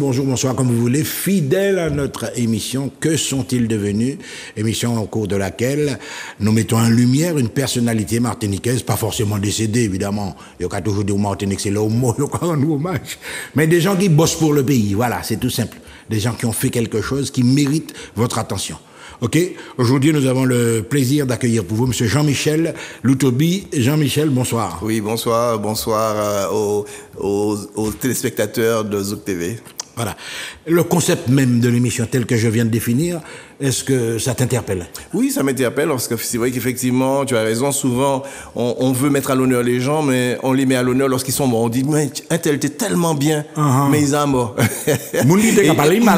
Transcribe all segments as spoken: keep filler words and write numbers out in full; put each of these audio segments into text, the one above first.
bonjour, bonsoir, comme vous voulez, fidèles à notre émission « Que sont-ils devenus ?» émission au cours de laquelle nous mettons en lumière une personnalité martiniquaise, pas forcément décédée, évidemment. Il y a toujours des Martiniques, c'est là où il y a rendre hommage. Mais des gens qui bossent pour le pays, voilà, c'est tout simple. Des gens qui ont fait quelque chose qui méritent votre attention. Ok, aujourd'hui nous avons le plaisir d'accueillir pour vous M. Jean-Michel Loutobi. Jean-Michel, bonsoir. Oui, bonsoir, bonsoir euh, aux, aux, aux téléspectateurs de Zouk T V. Voilà. Le concept même de l'émission tel que je viens de définir, est-ce que ça t'interpelle? Oui, ça m'interpelle parce que c'est vrai qu'effectivement, tu as raison, souvent on, on veut mettre à l'honneur les gens, mais on les met à l'honneur lorsqu'ils sont morts. On dit, mais un tel était tellement bien, uh-huh. mais ils sont morts. Moun dit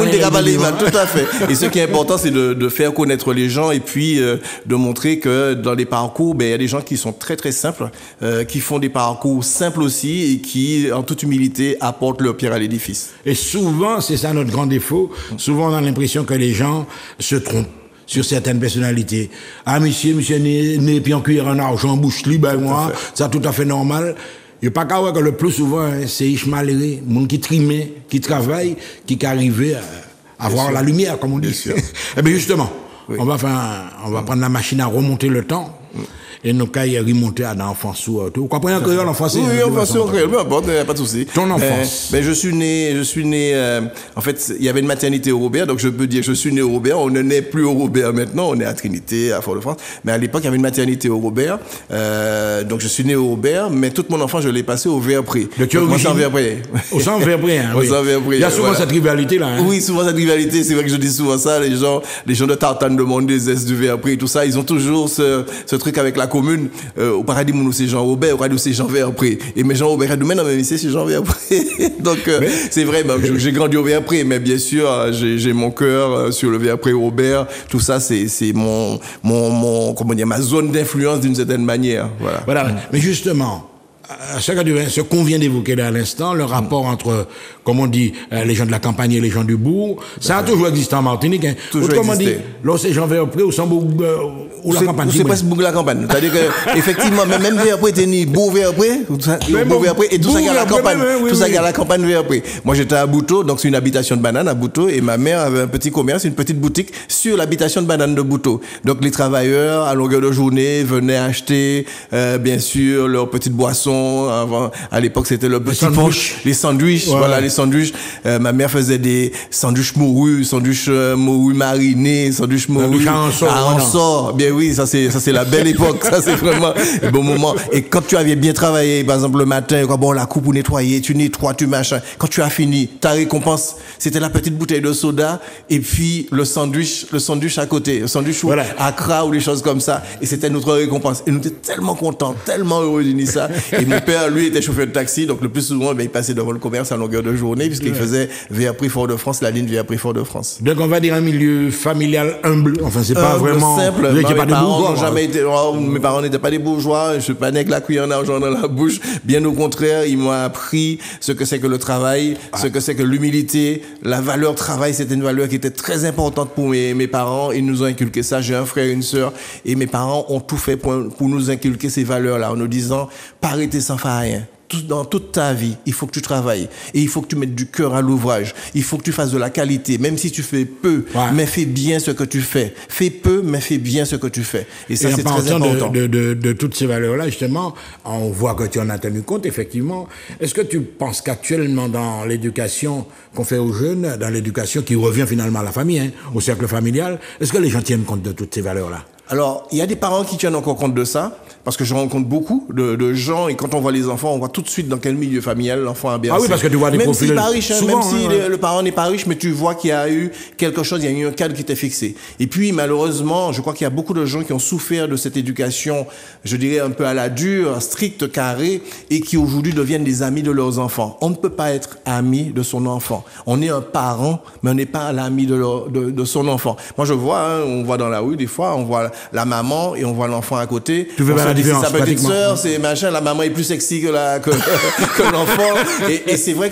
mal, tout à fait. Et ce qui est important, c'est de, de faire connaître les gens et puis euh, de montrer que dans les parcours, ben, il y a des gens qui sont très très simples, euh, qui font des parcours simples aussi et qui, en toute humilité, apportent leur pierre à l'édifice. Et souvent, c'est ça notre grand défaut, souvent on a l'impression que les gens se trompent sur certaines personnalités. Ah, monsieur, monsieur, né, puis en cuillère en argent, bouche libre, ben, moi, ça tout à fait normal. Il n'y a pas qu'à voir que le plus souvent, hein, c'est Ishmaelé, monde qui trimait, qui travaille, qui arrive à avoir sûr. La lumière, comme on dit. Eh bien, justement, oui. on va faire, un, on va prendre la machine à remonter le temps. Mm. Et nous, quand il remonté à l'enfance ou tout. Vous comprenez en créole, en français? Oui, en français, en créole, peu importe, il n'y a pas de souci. Ton enfance. Euh, ben, je suis né, je suis né, euh, en fait, il y avait une maternité au Robert, donc je peux dire, je suis né au Robert. On ne naît plus au Robert maintenant, on est à Trinité, à Fort-de-France. Mais à l'époque, il y avait une maternité au Robert, euh, donc je suis né au Robert, mais toute mon enfance, je l'ai passé au Verpré. De quelle origine? Au Verpré. Au centre Verpré, hein. Au centre Verpré. Il y a souvent voilà. cette rivalité-là, hein. Oui, souvent cette rivalité, c'est vrai que je dis souvent ça, les gens, les gens de Tartane, de Mondezès, du Verpré, tout ça, ils ont toujours ce, ce truc avec la commune, euh, au paradis, nous, c'est Jean Robert, au paradis, c'est Jean Verpré. Et mais Jean Robert, demain, non, mais c'est Jean Verpré. Donc, euh, mais... c'est vrai, bah, j'ai grandi au Verpré, mais bien sûr, j'ai mon cœur sur le Verpré Robert. Tout ça, c'est mon, mon, mon, comment dire, ma zone d'influence d'une certaine manière. Voilà. Voilà. Mmh. Mais justement, ce, ce qu'on vient d'évoquer là à l'instant, le rapport mmh. entre, comme on dit, les gens de la campagne et les gens du bourg, ça a toujours existé en Martinique. Hein. Toujours Autrement existé. dit, là, c'est Jean Verpré ou Sambourg euh, ou la campagne. C'est presque Bourg la campagne. C'est-à-dire que, effectivement, même Verpré était ni Bourg Verpré, Bourg Verpré, et tout ça qui est à la campagne. Tout ça qui est à la campagne Verpré. Moi, j'étais à Bouteau, donc c'est une habitation de banane à Bouteau, et ma mère avait un petit commerce, une petite boutique sur l'habitation de banane de Bouteau. Donc, les travailleurs, à longueur de journée, venaient acheter, euh, bien sûr, leurs petites boissons. Avant, à l'époque, c'était le petit punch, les sandwichs, ouais. voilà, les sandwichs. Euh, ma mère faisait des sandwichs morus, sandwichs euh, morus marinés, sandwichs morus à sort. Bien oui, ça c'est ça c'est la belle époque, ça c'est vraiment le bon moment. Et quand tu avais bien travaillé, par exemple le matin, quand bon la coupe pour nettoyer, tu nettoies, tu machin. Quand tu as fini, ta récompense, c'était la petite bouteille de soda et puis le sandwich, le sandwich à côté, le sandwich voilà. à Accra ou des choses comme ça. Et c'était notre récompense. Et nous étions tellement contents, tellement heureux d'unir ça. Et mon père, lui, était chauffeur de taxi, donc le plus souvent, ben, il passait devant le commerce à longueur de journée, puisqu'il ouais. faisait Verpré Fort-de-France, la ligne Verpré Fort-de-France. Donc on va dire un milieu familial humble, enfin c'est pas humble, vraiment simple. Vous mes, pas parents de jamais été, oh, mes parents n'étaient pas des bourgeois, je suis pas né avec la cuillère en argent dans la bouche, bien au contraire, ils m'ont appris ce que c'est que le travail, ah. ce que c'est que l'humilité, la valeur travail, c'était une valeur qui était très importante pour mes, mes parents, ils nous ont inculqué ça, j'ai un frère et une sœur, et mes parents ont tout fait pour, pour nous inculquer ces valeurs-là, en nous disant, pas arrêter sans faire rien. Dans toute ta vie, il faut que tu travailles et il faut que tu mettes du cœur à l'ouvrage. Il faut que tu fasses de la qualité, même si tu fais peu, ouais. mais fais bien ce que tu fais. Fais peu, mais fais bien ce que tu fais. Et ça, c'est très important. De, de, de, de toutes ces valeurs-là, justement, on voit que tu en as tenu compte, effectivement. Est-ce que tu penses qu'actuellement, dans l'éducation qu'on fait aux jeunes, dans l'éducation qui revient finalement à la famille, hein, au cercle familial, est-ce que les gens tiennent compte de toutes ces valeurs-là? Alors, il y a des parents qui tiennent encore compte de ça, parce que je rencontre beaucoup de, de gens, et quand on voit les enfants, on voit tout de suite dans quel milieu familial l'enfant a bercé. Ah oui, parce que tu vois des même profils... Même s'il n'est pas riche, hein, souvent, même si hein, ouais. le, le parent n'est pas riche, mais tu vois qu'il y a eu quelque chose, il y a eu un cadre qui t'est fixé. Et puis, malheureusement, je crois qu'il y a beaucoup de gens qui ont souffert de cette éducation, je dirais un peu à la dure, stricte, carrée, et qui aujourd'hui deviennent des amis de leurs enfants. On ne peut pas être ami de son enfant. On est un parent, mais on n'est pas l'ami de, leur, de, de son enfant. Moi, je vois, hein, on voit dans la rue, des fois, on voit la maman, et on voit l'enfant à côté. Tu veux on pas la différence, sa petite sœur, c'est machin, la maman est plus sexy que la, que, que l'enfant. Et, et c'est vrai que c'est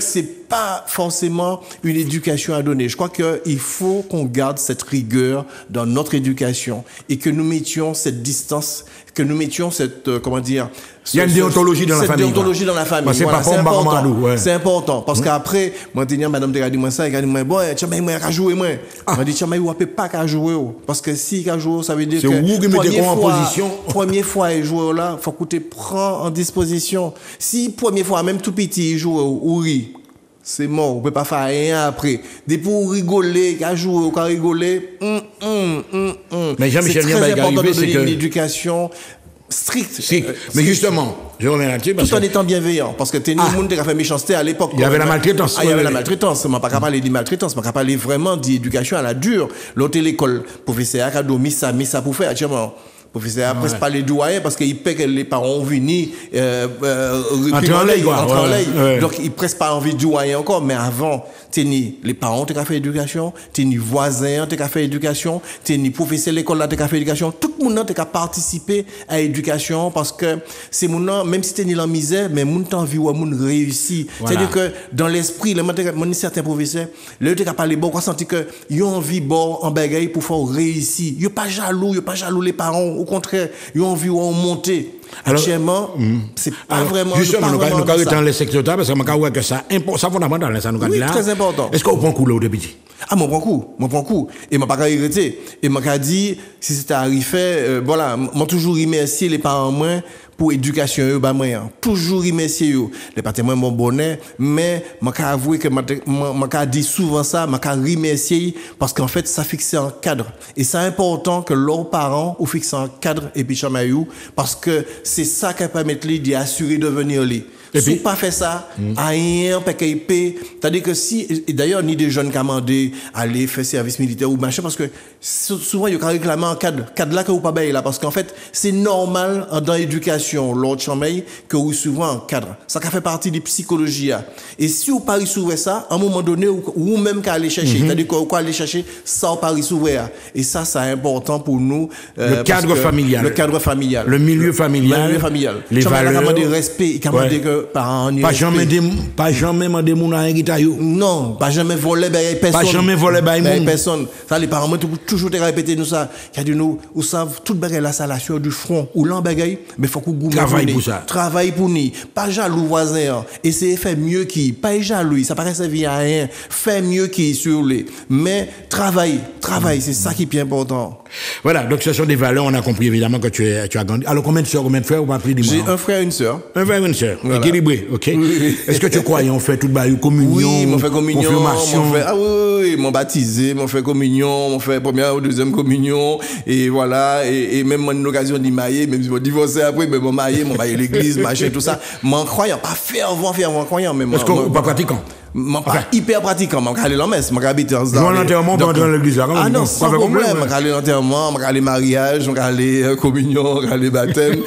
pas forcément une éducation à donner. Je crois qu'il faut qu'on garde cette rigueur dans notre éducation et que nous mettions cette distance, que nous mettions cette, euh, comment dire, il y a une déontologie dans la famille. Cette déontologie dans la famille. C'est voilà, pas important. Ouais. C'est important. Parce mmh. qu'après, moi, je dis, madame, de moi ça, elle dit, bon, tu as moi, qu'à jouer, moi. Je dis, tu as moi, pas qu'à jouer. Parce que si qu'à jouer, ça veut dire que. C'est vous qui mettez en position. Première fois, il joue là, il faut que tu prends en disposition. Si, première fois, même tout petit, il joue ou rit, c'est mort, on peut pas faire rien après. Des pour rigoler, qu'à jouer, qu'à rigoler, hum, hum, hum, hum. Mais Jean-Michel c'est très important de donner que... une éducation stricte. Strict. Euh, mais justement, je reviens là-dessus. Tout en étant bienveillant. Parce que t'es ni monde qui a fait méchanceté à l'époque. Il y avait la maltraitance. Ah, il y avait la maltraitance. Je ne pas parler de maltraitance. Je ne pas parler vraiment d'éducation à la dure. L'autre, l'école, professeur, a mis ça, mis ça pour faire. Tiens, professeur a presque ouais. pas les doyens parce qu'il paie que les parents ont venu euh, euh, entrer en l'ail, quoi. Ouais, ouais, ouais. Donc, ils presque pas envie de doyen encore. Mais avant, t'es ni les parents qui ont fait éducation, t'es ni voisins qui ont fait éducation, t'es ni professeur de l'école qui ont fait éducation. Tout le monde a participé à l'éducation parce que c'est mon même si t'es ni la misère, mais mon temps envie ou mon réussi. Voilà. C'est-à-dire que dans l'esprit, le mon certains professeurs, le t'es parler bon, on senti que ils ont envie bon en bagaille pour faire réussir. Ils pas jaloux, ils pas jaloux les parents. Au contraire, ils ont envie de monter. Actuellement, mm. c'est pas alors, vraiment. Justement, nous avons dans les secteurs parce que je crois que ça est fondamental. Ça nous oui, très important. Est-ce qu'on prend coup là au début? Ah, moi, prends coup, moi, prends coup. Et m'a pas arrêté. Et m'a dit, si c'était arrivé, euh, voilà, m'a toujours remercié les parents moins pour l'éducation, eux, bah, moi, toujours remercier eux. Les parents moins mon bonheur, mais m'a avoué que m'a dit souvent ça, m'a remercier parce qu'en fait, ça fixe un cadre. Et c'est important que leurs parents ou fixent un cadre et puis chamaillou parce que c'est ça qui permet d'assurer de venir là. Et si puis, pas fait ça, mm. rien, pas qu'il paie. C'est-à-dire que si, et d'ailleurs, ni des jeunes qui demandé aller faire service militaire ou machin, parce que souvent, il y a réclamé un cadre, cadre là que vous pas bailler là, parce qu'en fait, c'est normal dans l'éducation, l'autre chamaille, que vous souvent un cadre. Ça fait partie des psychologies. Et si vous parlez s'ouvrir ça, à un moment donné, ou même qu'à aller chercher, mm-hmm. c'est-à-dire qu'on aller chercher, ça, vous parlez s'ouvrir. Et ça, c'est important pour nous. Euh, le cadre familial. Le cadre familial. Le milieu familial. Le milieu familial. Les valeurs. Il y a respect, il y a Pas jamais des pas jamais demander mon à guitayo. Non, pas jamais voler ben personne. Pas jamais voler ben personne. Ça les parents toujours te répéter nous ça. Qui a dit nous, ou savent toute bagaille la salation du front ou l'en bagaille, mais faut qu'on travaille pour ça. Travaille pour ni, pas jaloux voisin. Essayer faire mieux qui, pas jaloux, ça paraît servir à rien. Faire mieux qui sur les, mais travaille, travaille, c'est ça qui est bien important. Voilà, donc ce sont des valeurs, on a compris évidemment que tu, es, tu as grandi. Alors combien de soeurs, combien de frères, on va appeler dis-moi. J'ai un frère et une sœur. Un frère et une sœur, voilà. Équilibré, ok. Oui. Est-ce que tu crois on fait toute baille communion, oui, mon fait communion, confirmation, mon fait, ah oui, oui, mon baptisé, mon fait communion, mon fait première ou deuxième communion, et voilà, et, et même mon occasion d'y marier, même si je divorcer après, mais mon marié, mon marié l'église, machin, tout ça. Mon croyant, pas fervent, fervent croyant, mais est-ce qu'on pas pratiquant? Mon pas hyper pratiquant, mon aller l'enmesse, mon habiter dans l'enterrement, on dans l'église là. Ah non, sans problème, mon aller l'enterrement, mon aller mariage, mon aller communion, mon aller baptême,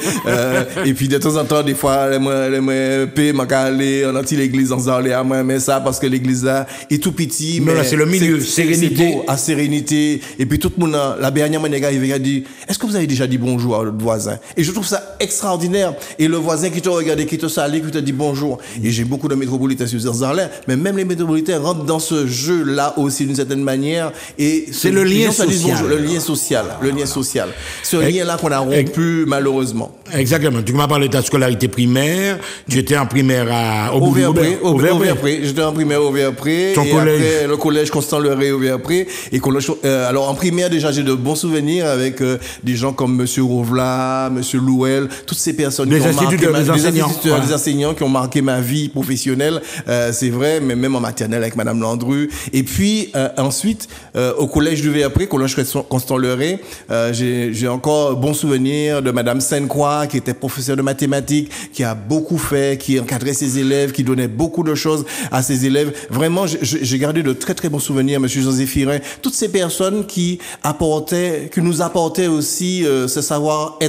et puis de temps en temps, des fois, les moi, les moi, paix, mon aller en anti l'église dans aller à moi, mais ça parce que l'église là est tout petit, mais c'est le milieu, sérénité, à sérénité, et puis tout le monde, la dernière manière, il a dit, est-ce que vous avez déjà dit bonjour à votre voisin? Et je trouve ça extraordinaire. Et le voisin qui te regarde, qui te salue, qui te dit bonjour. Et j'ai beaucoup de métropolitains sur Zerzaler, mais même les métropolitains rentrent dans ce jeu-là aussi d'une certaine manière. Et c'est le lien social. Bonjour, le lien social. Le lien social. Ce lien-là qu'on a rompu, malheureusement. Exactement. Tu m'as parlé de ta scolarité primaire. Tu étais en primaire à Auverpré. Auverpré. J'étais en primaire à Auverpré. Ton et collège. Après, le collège Constant Leray Auverpré. Et collège, euh, alors en primaire, déjà, j'ai de bons souvenirs avec euh, des gens comme Monsieur Rovla, Monsieur Louel, toutes ces personnes des qui ont marqué ma, des enseignants. Des, voilà. des enseignants qui ont marqué ma vie professionnelle. Euh, c'est vrai, mais même en maternelle avec Madame Landru. Et puis, euh, ensuite, euh, au collège du Auverpré, collège Constant Leray, euh, j'ai, j'ai encore bon souvenir de Madame Sainte-Croix, qui était professeure de mathématiques, qui a beaucoup fait, qui encadrait ses élèves, qui donnait beaucoup de choses à ses élèves. Vraiment, j'ai, j'ai gardé de très très bons souvenirs, Monsieur José Firin, toutes ces personnes qui apportaient, qui nous apportaient aussi euh, ce savoir-être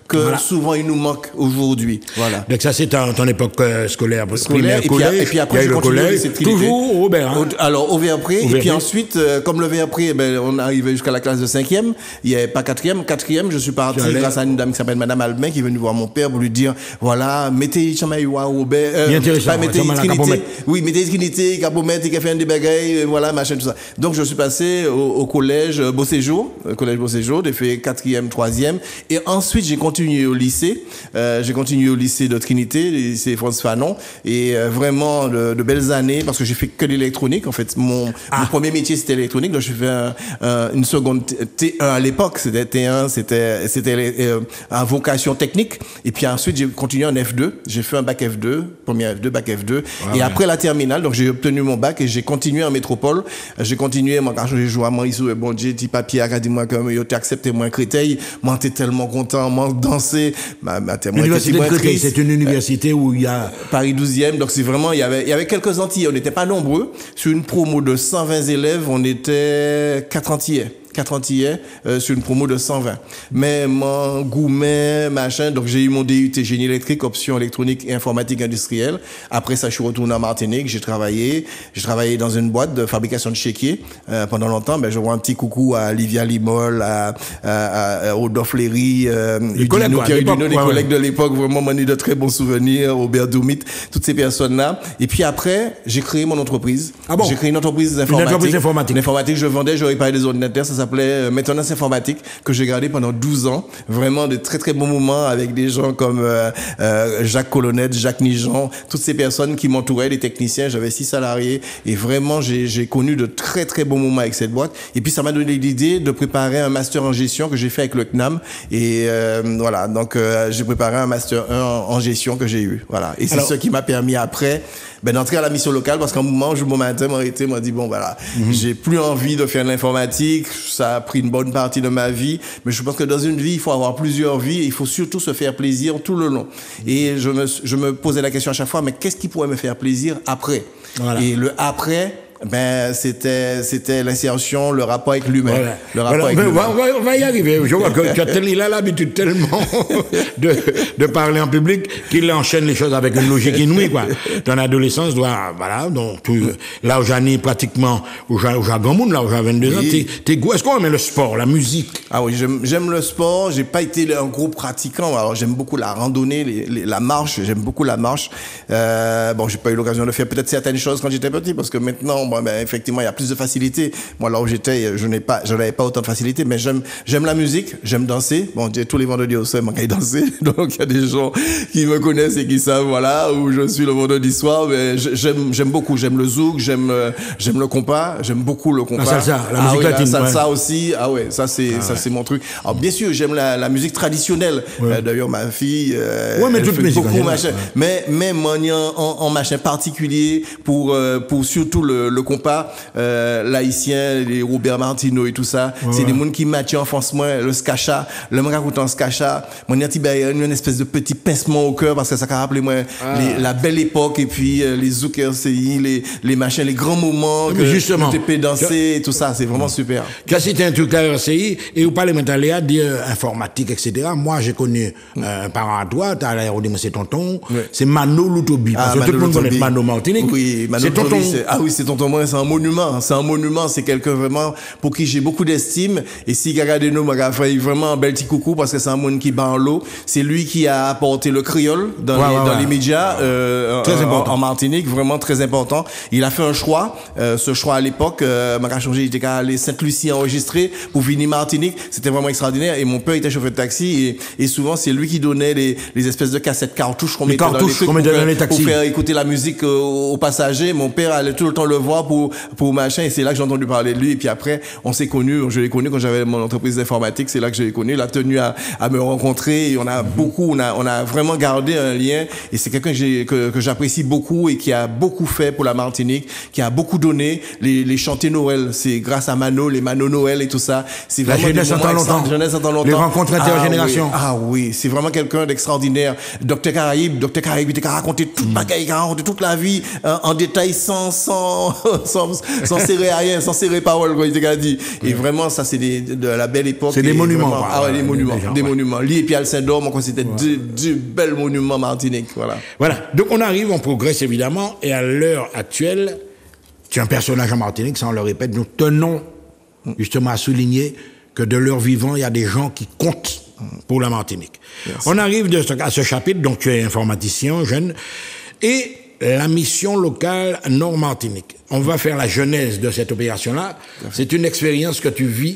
que voilà. souvent il nous manque aujourd'hui. Voilà. Donc ça c'est ton, ton époque euh, scolaire, scolaire, primaire, et collège, puis, et puis après il y a je eu le continue au collège, lycée de Trinité. toujours au Robert. Hein. Au, alors au Verpré, et puis ensuite, euh, comme le Verpré, eh ben, on arrivait jusqu'à la classe de cinquième, il n'y avait pas quatrième, quatrième, je suis parti grâce à une dame qui s'appelle Madame Albin, qui est venue voir mon père pour lui dire, voilà, mettez Chamaïwa Robert, euh, bien intéressant, pas mettez Trinité, oui, mettez Trinité, Capomètre, qui a fait un des bagailles, voilà, machin, tout ça. Donc je suis passé au, au collège Beau Séjour, au collège Beau Séjour, j'ai fait quatrième, troisième, et ensuite j'ai continué au lycée, euh, j'ai continué au lycée de Trinité, le lycée Frantz Fanon, et euh, vraiment de, de belles années, parce que j'ai fait que l'électronique, en fait, mon, ah. mon premier métier c'était l'électronique, donc j'ai fait un, un, une seconde T un à l'époque, c'était T un, c'était, c'était euh, à vocation technique, et puis ensuite j'ai continué en F deux, j'ai fait un bac F deux, premier F deux, bac F deux, ah, et ouais. après la terminale, donc j'ai obtenu mon bac et j'ai continué en métropole, j'ai continué, moi quand j'ai joué à Moïse, bon Dieu, petit papier, a dit moi comme yo t'ai accepté moi Créteil, moi t'es tellement content, moi danser, ma, ma l'université de Créteil, c'est une université où il y a Paris douzième, donc c'est vraiment il y avait il y avait quelques Antillais, on n'était pas nombreux, sur une promo de cent vingt élèves, on était quatre Antillais. quatre Antillais euh, sur une promo de cent vingt. Mais mon gourmet, machin, donc j'ai eu mon D U T génie électrique, option électronique et informatique industrielle. Après ça, je suis retourné en Martinique, j'ai travaillé. J'ai travaillé dans une boîte de fabrication de chéquiers euh, pendant longtemps. Ben, je vois un petit coucou à Livia Limol, à, à, à Rodolphe Léry, euh, les collègues, Udino, quoi, Udino, l'époque, les ouais, collègues ouais. de l'époque, vraiment, m'en eu de très bons souvenirs, Robert Doumit, toutes ces personnes-là. Et puis après, j'ai créé mon entreprise. Ah bon? J'ai créé une entreprise d'informatique. Une entreprise d'informatique. L'informatique, je vendais, j'aurais parlé des ordinateurs, ça s'appelait euh, Maintenance informatique, que j'ai gardé pendant douze ans. Vraiment de très très bons moments avec des gens comme euh, euh, Jacques Colonnette, Jacques Nijon, toutes ces personnes qui m'entouraient, les techniciens. J'avais six salariés et vraiment j'ai, j'ai connu de très très bons moments avec cette boîte. Et puis ça m'a donné l'idée de préparer un master en gestion que j'ai fait avec le C N A M. Et euh, voilà, donc euh, j'ai préparé un master un en, en gestion que j'ai eu. Voilà. Et c'est Alors, ce qui m'a permis après ben, d'entrer à la mission locale, parce qu'à un moment, je, mon matin m'a arrêté, m'a dit bon voilà, mm-hmm. j'ai plus envie de faire de l'informatique. Ça a pris une bonne partie de ma vie, mais je pense que dans une vie, il faut avoir plusieurs vies et il faut surtout se faire plaisir tout le long. Et je me, je me posais la question à chaque fois, mais qu'est-ce qui pourrait me faire plaisir après? Voilà. Et le après, ben, c'était, c'était l'insertion, le rapport avec l'humain. Voilà. Le rapport voilà. avec l'humain. On va, on va y arriver. Je vois que tu as l'habitude tellement de, de parler en public qu'il enchaîne les choses avec une logique inouïe, quoi. Ton adolescence doit, voilà, donc, tu, là où j'en ai pratiquement, où j'ai, où j'ai grand monde, là où j'ai vingt-deux oui. ans, t'es, t'es, est-ce qu'on aime le sport, la musique? Ah oui, j'aime, j'aime le sport. J'ai pas été un gros pratiquant. Alors, j'aime beaucoup la randonnée, les, les, la marche. J'aime beaucoup la marche. Euh, bon, j'ai pas eu l'occasion de faire peut-être certaines choses quand j'étais petit, parce que maintenant, bon, ben, effectivement, il y a plus de facilité. Moi, là où j'étais, je n'ai pas, je n'avais pas autant de facilité, mais j'aime, j'aime la musique, j'aime danser. Bon, tous les vendredis au soir, moi, quand danser. Donc, il y a des gens qui me connaissent et qui savent, voilà, où je suis le vendredi soir. Mais j'aime, j'aime beaucoup. J'aime le zouk, j'aime, j'aime le compas, j'aime beaucoup le compas. La salsa, la ah, musique oui, latine. La salsa ouais. aussi. Ah ouais, ça c'est, ah, ça ouais. c'est mon truc. Alors, bien sûr, j'aime la, la musique traditionnelle. Ouais. Euh, d'ailleurs, ma fille, euh, ouais, mais elle toute fait musique, beaucoup, ouais. machin. Ouais. Mais, mais, moi, en, en machin particulier pour, euh, pour surtout le, le compas, euh, l'haïtien, les Robert Martineau et tout ça. Ouais. C'est des gens qui m'attirent en France, moi, le skacha, le manga en skacha. Mon y a une espèce de petit pincement au cœur parce que ça a rappelé, moi, ah. les, la belle époque et puis, euh, les zouk R C I, les, les machins, les grands moments que justement, tu peux danser et tout ça. C'est vraiment super. Tu as cité un truc à R C I et vous parlez maintenant de informatique, et cetera. Moi, j'ai connu mm. euh, un parent à toi, tu as l'aérodrome, c'est tonton. Oui. C'est Mano Loutobi. Parce ah, que Mano tout le monde connaît Mano Martinique. Oui, Mano c'est tonton. C'est, ah oui, c'est tonton. Moi, c'est un monument. C'est un monument. C'est quelqu'un vraiment pour qui j'ai beaucoup d'estime. Et si regardez nous, m'a fait vraiment un bel petit coucou parce que c'est un monde qui bat en l'eau. C'est lui qui a apporté le créole dans, ouais, les, ouais, dans ouais. les médias euh, très euh, important. En, en Martinique. Vraiment très important. Il a fait un choix. Euh, ce choix à l'époque, euh, m'a changé. Il était allé Sainte-Lucie enregistré pour venir Martinique. C'était vraiment extraordinaire. Et mon père était chauffeur de taxi. Et, et souvent, c'est lui qui donnait les, les espèces de cassettes cartouches qu'on mettait dans les trucs pour, dans les taxis. Pour faire écouter la musique euh, aux passagers. Mon père allait tout le temps le voir pour, pour machin. Et c'est là que j'ai entendu parler de lui. Et puis après, on s'est connus. Je l'ai connu quand j'avais mon entreprise d'informatique. C'est là que je l'ai connu. Il a tenu à, à me rencontrer. Et on a mm-hmm. beaucoup, on a, on a vraiment gardé un lien. Et c'est quelqu'un que, j'ai, que, que j'apprécie beaucoup et qui a beaucoup fait pour la Martinique, qui a beaucoup donné. Les, les chantés Noël, c'est grâce à Mano, les Mano Noël et tout ça. C'est la vraiment jeunesse entend longtemps. Jeunesse entend longtemps. Les rencontres intergénérations. Ah oui, ah oui, c'est vraiment quelqu'un d'extraordinaire. Docteur Caraïbe, Docteur Caraïbe, il a raconté toute bagaille, il a raconté toute la vie euh, en détail sans, sans, sans, sans serrer à rien, sans serrer parole, comme il a dit. Et vraiment, ça, c'est des, de la belle époque. C'est des monuments. Vraiment, ah ouais, des monuments, des, des ouais. monuments. Lui et Pierre Saint-Dôme, moi, c'était ouais. deux, deux belles monuments Martinique, voilà. Voilà. Donc, on arrive, on progresse évidemment, et à l'heure actuelle, tu es un personnage en Martinique, ça on le répète, nous tenons justement à souligner que de leur vivant, il y a des gens qui comptent pour la Martinique. Merci. On arrive de ce, à ce chapitre, donc tu es informaticien, jeune, et la mission locale Nord-Martinique. On va faire la genèse de cette opération-là. C'est une expérience que tu vis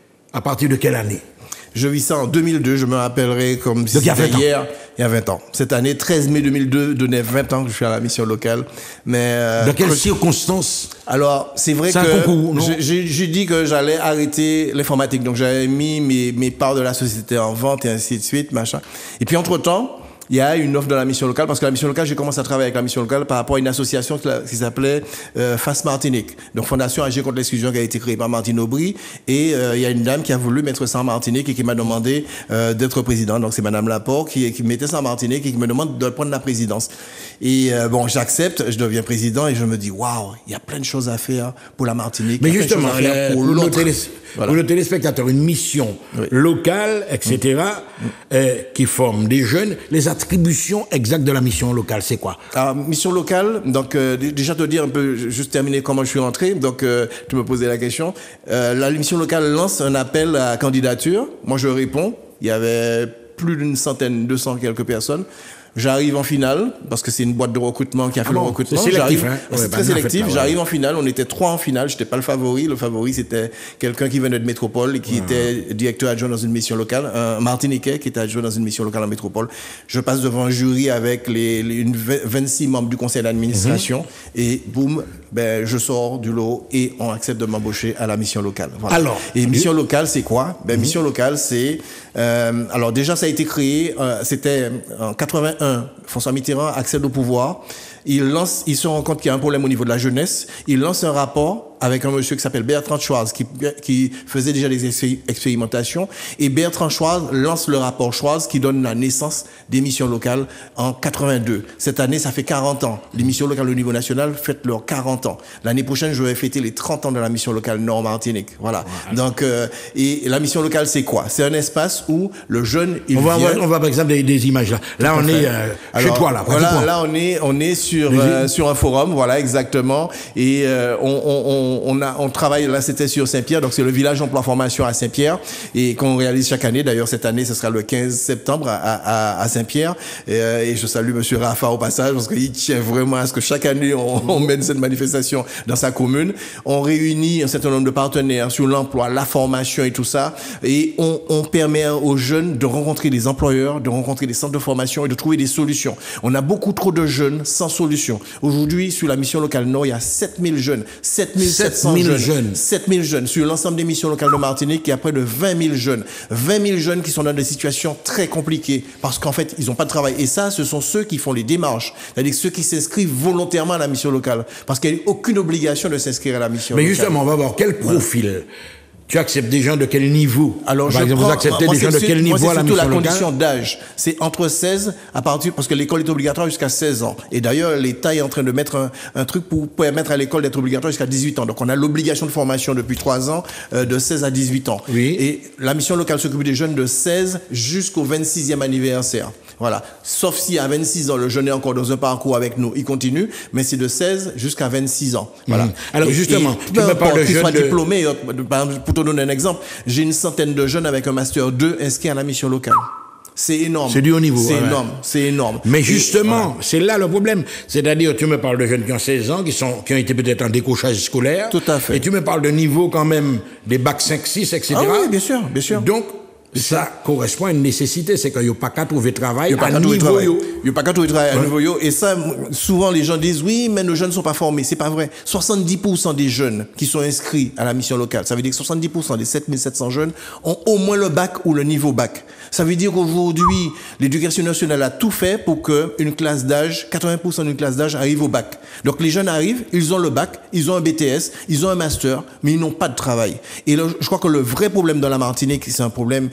à partir de quelle année? Je vis ça en deux mille deux, je me rappellerai comme si c'était hier, il y a vingt ans. Cette année, treize mai deux mille deux, donnait vingt ans que je suis à la mission locale. Mais euh, dans quelles circonstances? Alors, c'est vrai c'est que concours, j'ai dit que j'allais arrêter l'informatique. Donc, j'avais mis mes, mes parts de la société en vente et ainsi de suite, machin. Et puis, entre-temps, il y a une offre de la mission locale, parce que la mission locale, j'ai commencé à travailler avec la mission locale par rapport à une association qui s'appelait euh, Face Martinique. Donc, Fondation Agir contre l'exclusion, qui a été créée par Martine Aubry. Et euh, il y a une dame qui a voulu mettre ça en Martinique et qui m'a demandé euh, d'être président. Donc, c'est Madame Laporte qui, qui mettait ça en Martinique et qui me demande de prendre la présidence. Et euh, bon, j'accepte, je deviens président et je me dis, waouh, il y a plein de choses à faire pour la Martinique. Mais justement, pour, pour, le télé, voilà. pour le téléspectateur, une mission oui. locale, et cetera, mmh. euh, qui forme des jeunes, les attributions exactes de la mission locale, c'est quoi? Alors, mission locale, donc euh, déjà te dire un peu, juste terminer comment je suis rentré, donc euh, tu me posais la question. Euh, la mission locale lance un appel à candidature, moi je réponds, il y avait plus d'une centaine, deux cents quelques personnes. J'arrive en finale, parce que c'est une boîte de recrutement qui a fait ah bon, le recrutement. C'est sélectif, hein? C'est ouais, très bah, sélectif. Pas, J'arrive ouais. en finale, on était trois en finale, j'étais pas le favori. Le favori, c'était quelqu'un qui venait de métropole et qui ouais. était directeur adjoint dans une mission locale, un Martiniquais qui était adjoint dans une mission locale en métropole. Je passe devant un jury avec les, les une vingt-six membres du conseil d'administration mm-hmm. et boum, ben, je sors du lot et on accepte de m'embaucher à la mission locale. Voilà. Alors, et mission locale, c'est quoi? Ben, mm-hmm. mission locale, c'est, euh, alors déjà, ça a été créé, euh, c'était en quatre-vingt-un. François Mitterrand accède au pouvoir, il lance, il se rend compte qu'il y a un problème au niveau de la jeunesse, il lance un rapport avec un monsieur qui s'appelle Bertrand Schwarz, qui, qui faisait déjà des expérimentations, et Bertrand Schwarz lance le rapport Schwarz qui donne la naissance des missions locales en quatre-vingt-deux. Cette année, ça fait quarante ans. Les missions locales au niveau national fêtent leurs quarante ans. L'année prochaine, je vais fêter les trente ans de la mission locale Nord-Martinique. Voilà. Ouais. Donc, euh, et la mission locale, c'est quoi? C'est un espace où le jeune, il on va, vient... On va, par exemple, des, des images là. Là, on est euh, Alors, chez toi, là. Voilà, là, on est, on est sur, euh, sur un forum, voilà, exactement. Et euh, on, on, On, a, on travaille, là c'était sur Saint-Pierre, donc c'est le village emploi formation à Saint-Pierre et qu'on réalise chaque année. D'ailleurs, cette année, ce sera le quinze septembre à, à, à Saint-Pierre. Et, euh, et je salue Monsieur Rafa au passage parce qu'il tient vraiment à ce que chaque année, on, on mène cette manifestation dans sa commune. On réunit un certain nombre de partenaires sur l'emploi, la formation et tout ça. Et on, on permet aux jeunes de rencontrer des employeurs, de rencontrer des centres de formation et de trouver des solutions. On a beaucoup trop de jeunes sans solution. Aujourd'hui, sur la mission locale Nord, il y a sept mille jeunes, sept mille sept cents jeunes, jeunes. sept mille jeunes sur l'ensemble des missions locales de Martinique, il y a près de vingt mille jeunes. vingt mille jeunes qui sont dans des situations très compliquées parce qu'en fait, ils n'ont pas de travail. Et ça, ce sont ceux qui font les démarches. C'est-à-dire ceux qui s'inscrivent volontairement à la mission locale parce qu'il n'y a aucune obligation de s'inscrire à la mission Mais locale. Mais justement, on va voir quel profil. Voilà. Tu acceptes des gens de quel niveau? Alors, Par je exemple, prends, vous acceptez moi, des gens de quel niveau moi, à la mission locale? C'est surtout la locale? condition d'âge. C'est entre seize à partir, parce que l'école est obligatoire jusqu'à seize ans. Et d'ailleurs, l'État est en train de mettre un, un truc pour permettre à l'école d'être obligatoire jusqu'à dix-huit ans. Donc, on a l'obligation de formation depuis trois ans, euh, de seize à dix-huit ans. Oui. Et la mission locale s'occupe des jeunes de seize jusqu'au vingt-sixième anniversaire. Voilà. Sauf si à vingt-six ans, le jeune est encore dans un parcours avec nous, il continue, mais c'est de seize jusqu'à vingt-six ans. Voilà. Mmh. Alors, et, justement, et, tu me parles de jeunes soit de... diplômés, par exemple, pour te donner un exemple, j'ai une centaine de jeunes avec un master deux inscrits à la mission locale. C'est énorme. C'est du haut niveau. C'est ouais. énorme. C'est énorme. Mais justement, voilà. c'est là le problème. C'est-à-dire, tu me parles de jeunes qui ont seize ans, qui sont, qui ont été peut-être en décrochage scolaire. Tout à fait. Et tu me parles de niveau quand même des bacs cinq six, et cetera. Ah oui, bien sûr, bien sûr. Donc, ça correspond à une nécessité, c'est qu'il n'y a pas qu'à trouver travail à à niveau yo. Il n'y a pas qu'à trouver travail à niveau yo. Et ça, souvent les gens disent, oui, mais nos jeunes ne sont pas formés. C'est pas vrai. soixante-dix pour cent des jeunes qui sont inscrits à la mission locale, ça veut dire que soixante-dix pour cent des sept mille sept cents jeunes ont au moins le bac ou le niveau bac. Ça veut dire qu'aujourd'hui, l'éducation nationale a tout fait pour qu'une classe d'âge, quatre-vingts pour cent d'une classe d'âge arrive au bac. Donc les jeunes arrivent, ils ont le bac, ils ont un B T S, ils ont un master, mais ils n'ont pas de travail. Et là, je crois que le vrai problème dans la Martinique, c'est un problème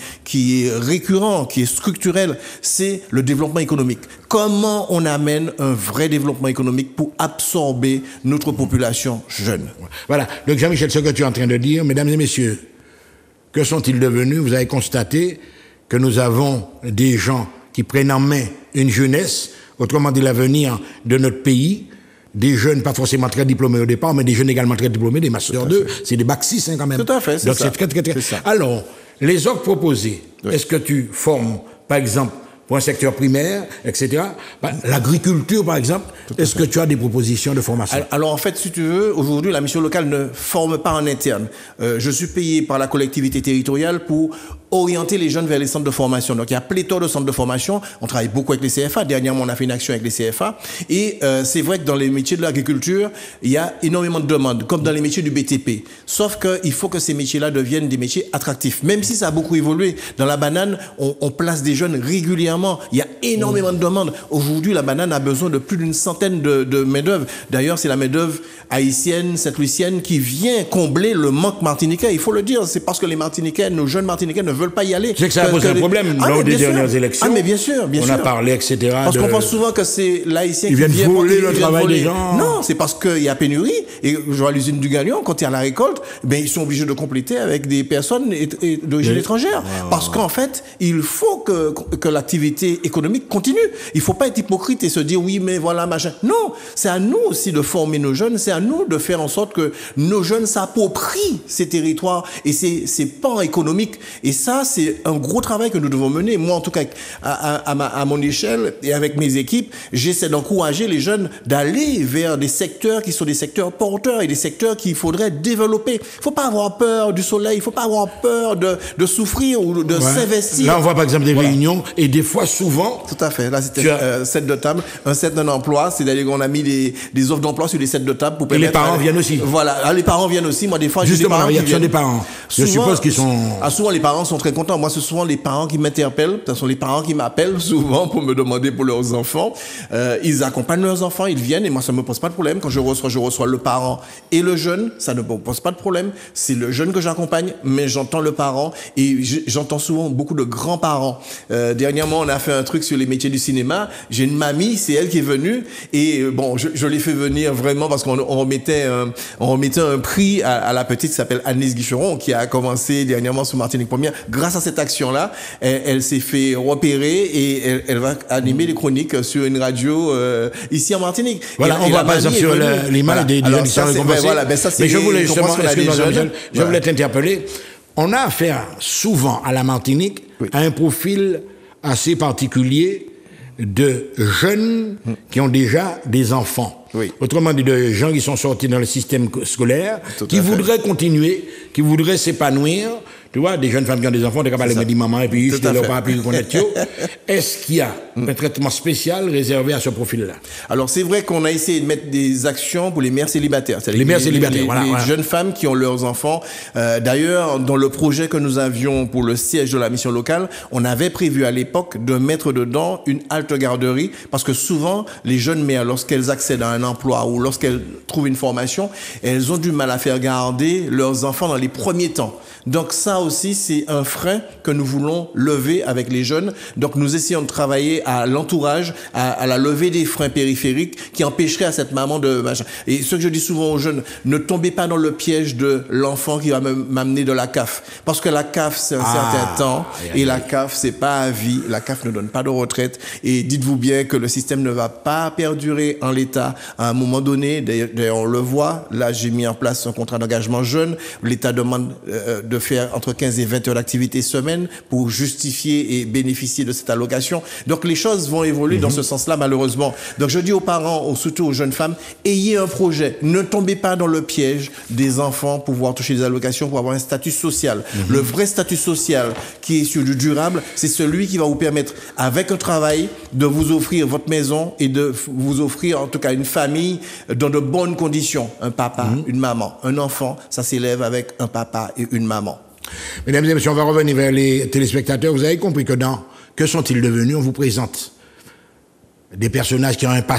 qui est récurrent, qui est structurel, c'est le développement économique. Comment on amène un vrai développement économique pour absorber notre population jeune? Voilà. Donc Jean-Michel, ce que tu es en train de dire, mesdames et messieurs, que sont-ils devenus? Vous avez constaté que nous avons des gens qui prennent en main une jeunesse, autrement dit l'avenir de notre pays, des jeunes pas forcément très diplômés au départ, mais des jeunes également très diplômés, des masters deux, c'est des bac six hein, quand même. Tout à fait, c'est Donc ça. c'est très, très, très... Ça. Alors, les offres proposées, oui. Est-ce que tu formes, par exemple, pour un secteur primaire, et cetera. Bah, l'agriculture, par exemple, est-ce que tu as des propositions de formation? Alors, en fait, si tu veux, aujourd'hui, la mission locale ne forme pas en interne. Euh, je suis payé par la collectivité territoriale pour orienter les jeunes vers les centres de formation. Donc, il y a pléthore de centres de formation. On travaille beaucoup avec les C F A. Dernièrement, on a fait une action avec les C F A. Et euh, c'est vrai que dans les métiers de l'agriculture, il y a énormément de demandes, comme dans les métiers du B T P. Sauf qu'il faut que ces métiers-là deviennent des métiers attractifs. Même si ça a beaucoup évolué. Dans la banane, on, on place des jeunes régulièrement. Il y a énormément de demandes. Aujourd'hui, la banane a besoin de plus d'une centaine de, de main-d'œuvre. D'ailleurs, c'est la main-d'œuvre haïtienne, saint-louisienne qui vient combler le manque martiniquais. Il faut le dire. C'est parce que les Martiniquais, nos jeunes Martiniquais ne veulent pas y aller. Tu sais que ça a posé un les... problème ah, lors des dernières sûr. élections. Ah, mais bien sûr, bien on sûr. a parlé, et cetera. Parce de... qu'on pense souvent que c'est l'haïtien qui vient vient voler le travail voler. des gens. Non, c'est parce qu'il y a pénurie. Et je vois à l'usine du Galion, quand il y a la récolte, ben, ils sont obligés de compléter avec des personnes d'origine oui. étrangère. Wow. Parce qu'en fait, il faut que, que l'activité économique continue. Il ne faut pas être hypocrite et se dire oui, mais voilà, machin. Non, c'est à nous aussi de former nos jeunes, c'est à nous de faire en sorte que nos jeunes s'approprient ces territoires et ces, ces pans économiques. Et ça, c'est un gros travail que nous devons mener. Moi, en tout cas, à, à, à, ma, à mon échelle et avec mes équipes, j'essaie d'encourager les jeunes d'aller vers des secteurs qui sont des secteurs porteurs et des secteurs qu'il faudrait développer. Il ne faut pas avoir peur du soleil, il ne faut pas avoir peur de, de souffrir ou de ouais. s'investir. Là, on voit par exemple des voilà. réunions et des fois, souvent... Tout à fait. Là, c'était un euh, set de table, un set d'un emploi. C'est-à-dire qu'on a mis des, des offres d'emploi sur les sets de table pour permettre... Et les parents à... viennent aussi. Voilà. Ah, les parents viennent aussi. Moi, des fois, Justement, j'ai des parents la réaction qui des parents. Souvent, je suppose qu'ils sont... Ah, souvent, les parents sont très contents. Moi, ce sont les parents qui m'interpellent. Ce sont les parents qui m'appellent souvent pour me demander pour leurs enfants. Euh, ils accompagnent leurs enfants, ils viennent et moi, ça ne me pose pas de problème. Quand je reçois, je reçois le parent et le jeune. Ça ne me pose pas de problème. C'est le jeune que j'accompagne, mais j'entends le parent et j'entends souvent beaucoup de grands-parents. Euh, dernièrement, on a fait un truc sur les métiers du cinéma. J'ai une mamie, c'est elle qui est venue et bon, je, je l'ai fait venir vraiment parce qu'on on remettait, un, on remettait un prix à, à la petite qui s'appelle Annelise Guicheron qui a commencé dernièrement sur Martinique Première. Grâce à cette action-là, elle, elle s'est fait repérer et elle, elle va animer des chroniques sur une radio euh, ici en Martinique. Voilà, et, on et voit par exemple sur l'image voilà. des, des jeunes qui sont récompensés. Voilà, ben ça, mais je voulais justement, excuse-moi, jeunes, je voilà. voulais t'interpeller. On a affaire souvent à la Martinique oui. à un profil assez particulier de jeunes hum. qui ont déjà des enfants. Oui. Autrement dit, de gens qui sont sortis dans le système scolaire, Tout qui voudraient continuer, qui voudraient s'épanouir. Tu vois, des jeunes femmes qui ont des enfants, t'es capable de dire maman et puis je ne leur pas puis connaître. Est-ce qu'il y a un traitement spécial réservé à ce profil-là? Alors c'est vrai qu'on a essayé de mettre des actions pour les mères célibataires. Les mères célibataires, les, voilà. Les voilà. jeunes femmes qui ont leurs enfants. Euh, d'ailleurs, dans le projet que nous avions pour le siège de la mission locale, on avait prévu à l'époque de mettre dedans une halte garderie parce que souvent, les jeunes mères, lorsqu'elles accèdent à un emploi ou lorsqu'elles trouvent une formation, elles ont du mal à faire garder leurs enfants dans les premiers temps. Donc ça aussi, c'est un frein que nous voulons lever avec les jeunes. Donc nous essayons de travailler à l'entourage, à, à la levée des freins périphériques qui empêcheraient à cette maman de... machin. Et ce que je dis souvent aux jeunes, ne tombez pas dans le piège de l'enfant qui va m'amener de la C A F. Parce que la C A F, c'est un ah, certain temps. Et la C A F, c'est pas à vie. La C A F ne donne pas de retraite. Et dites-vous bien que le système ne va pas perdurer en l'état à un moment donné. D'ailleurs, on le voit. Là, j'ai mis en place un contrat d'engagement jeune. L'État demande euh, de faire entre quinze et vingt heures d'activité semaine pour justifier et bénéficier de cette allocation. Donc les choses vont évoluer mmh. dans ce sens-là, malheureusement. Donc je dis aux parents, surtout aux jeunes femmes, ayez un projet. Ne tombez pas dans le piège des enfants pour pouvoir toucher des allocations, pour avoir un statut social. Mmh. Le vrai statut social qui est sur du durable, c'est celui qui va vous permettre, avec un travail, de vous offrir votre maison et de vous offrir en tout cas une famille dans de bonnes conditions. Un papa, mmh. une maman, un enfant, ça s'élève avec un papa et une maman. Mesdames et messieurs, on va revenir vers les téléspectateurs. Vous avez compris que dans Que sont-ils devenus? On vous présente des personnages qui ont un passé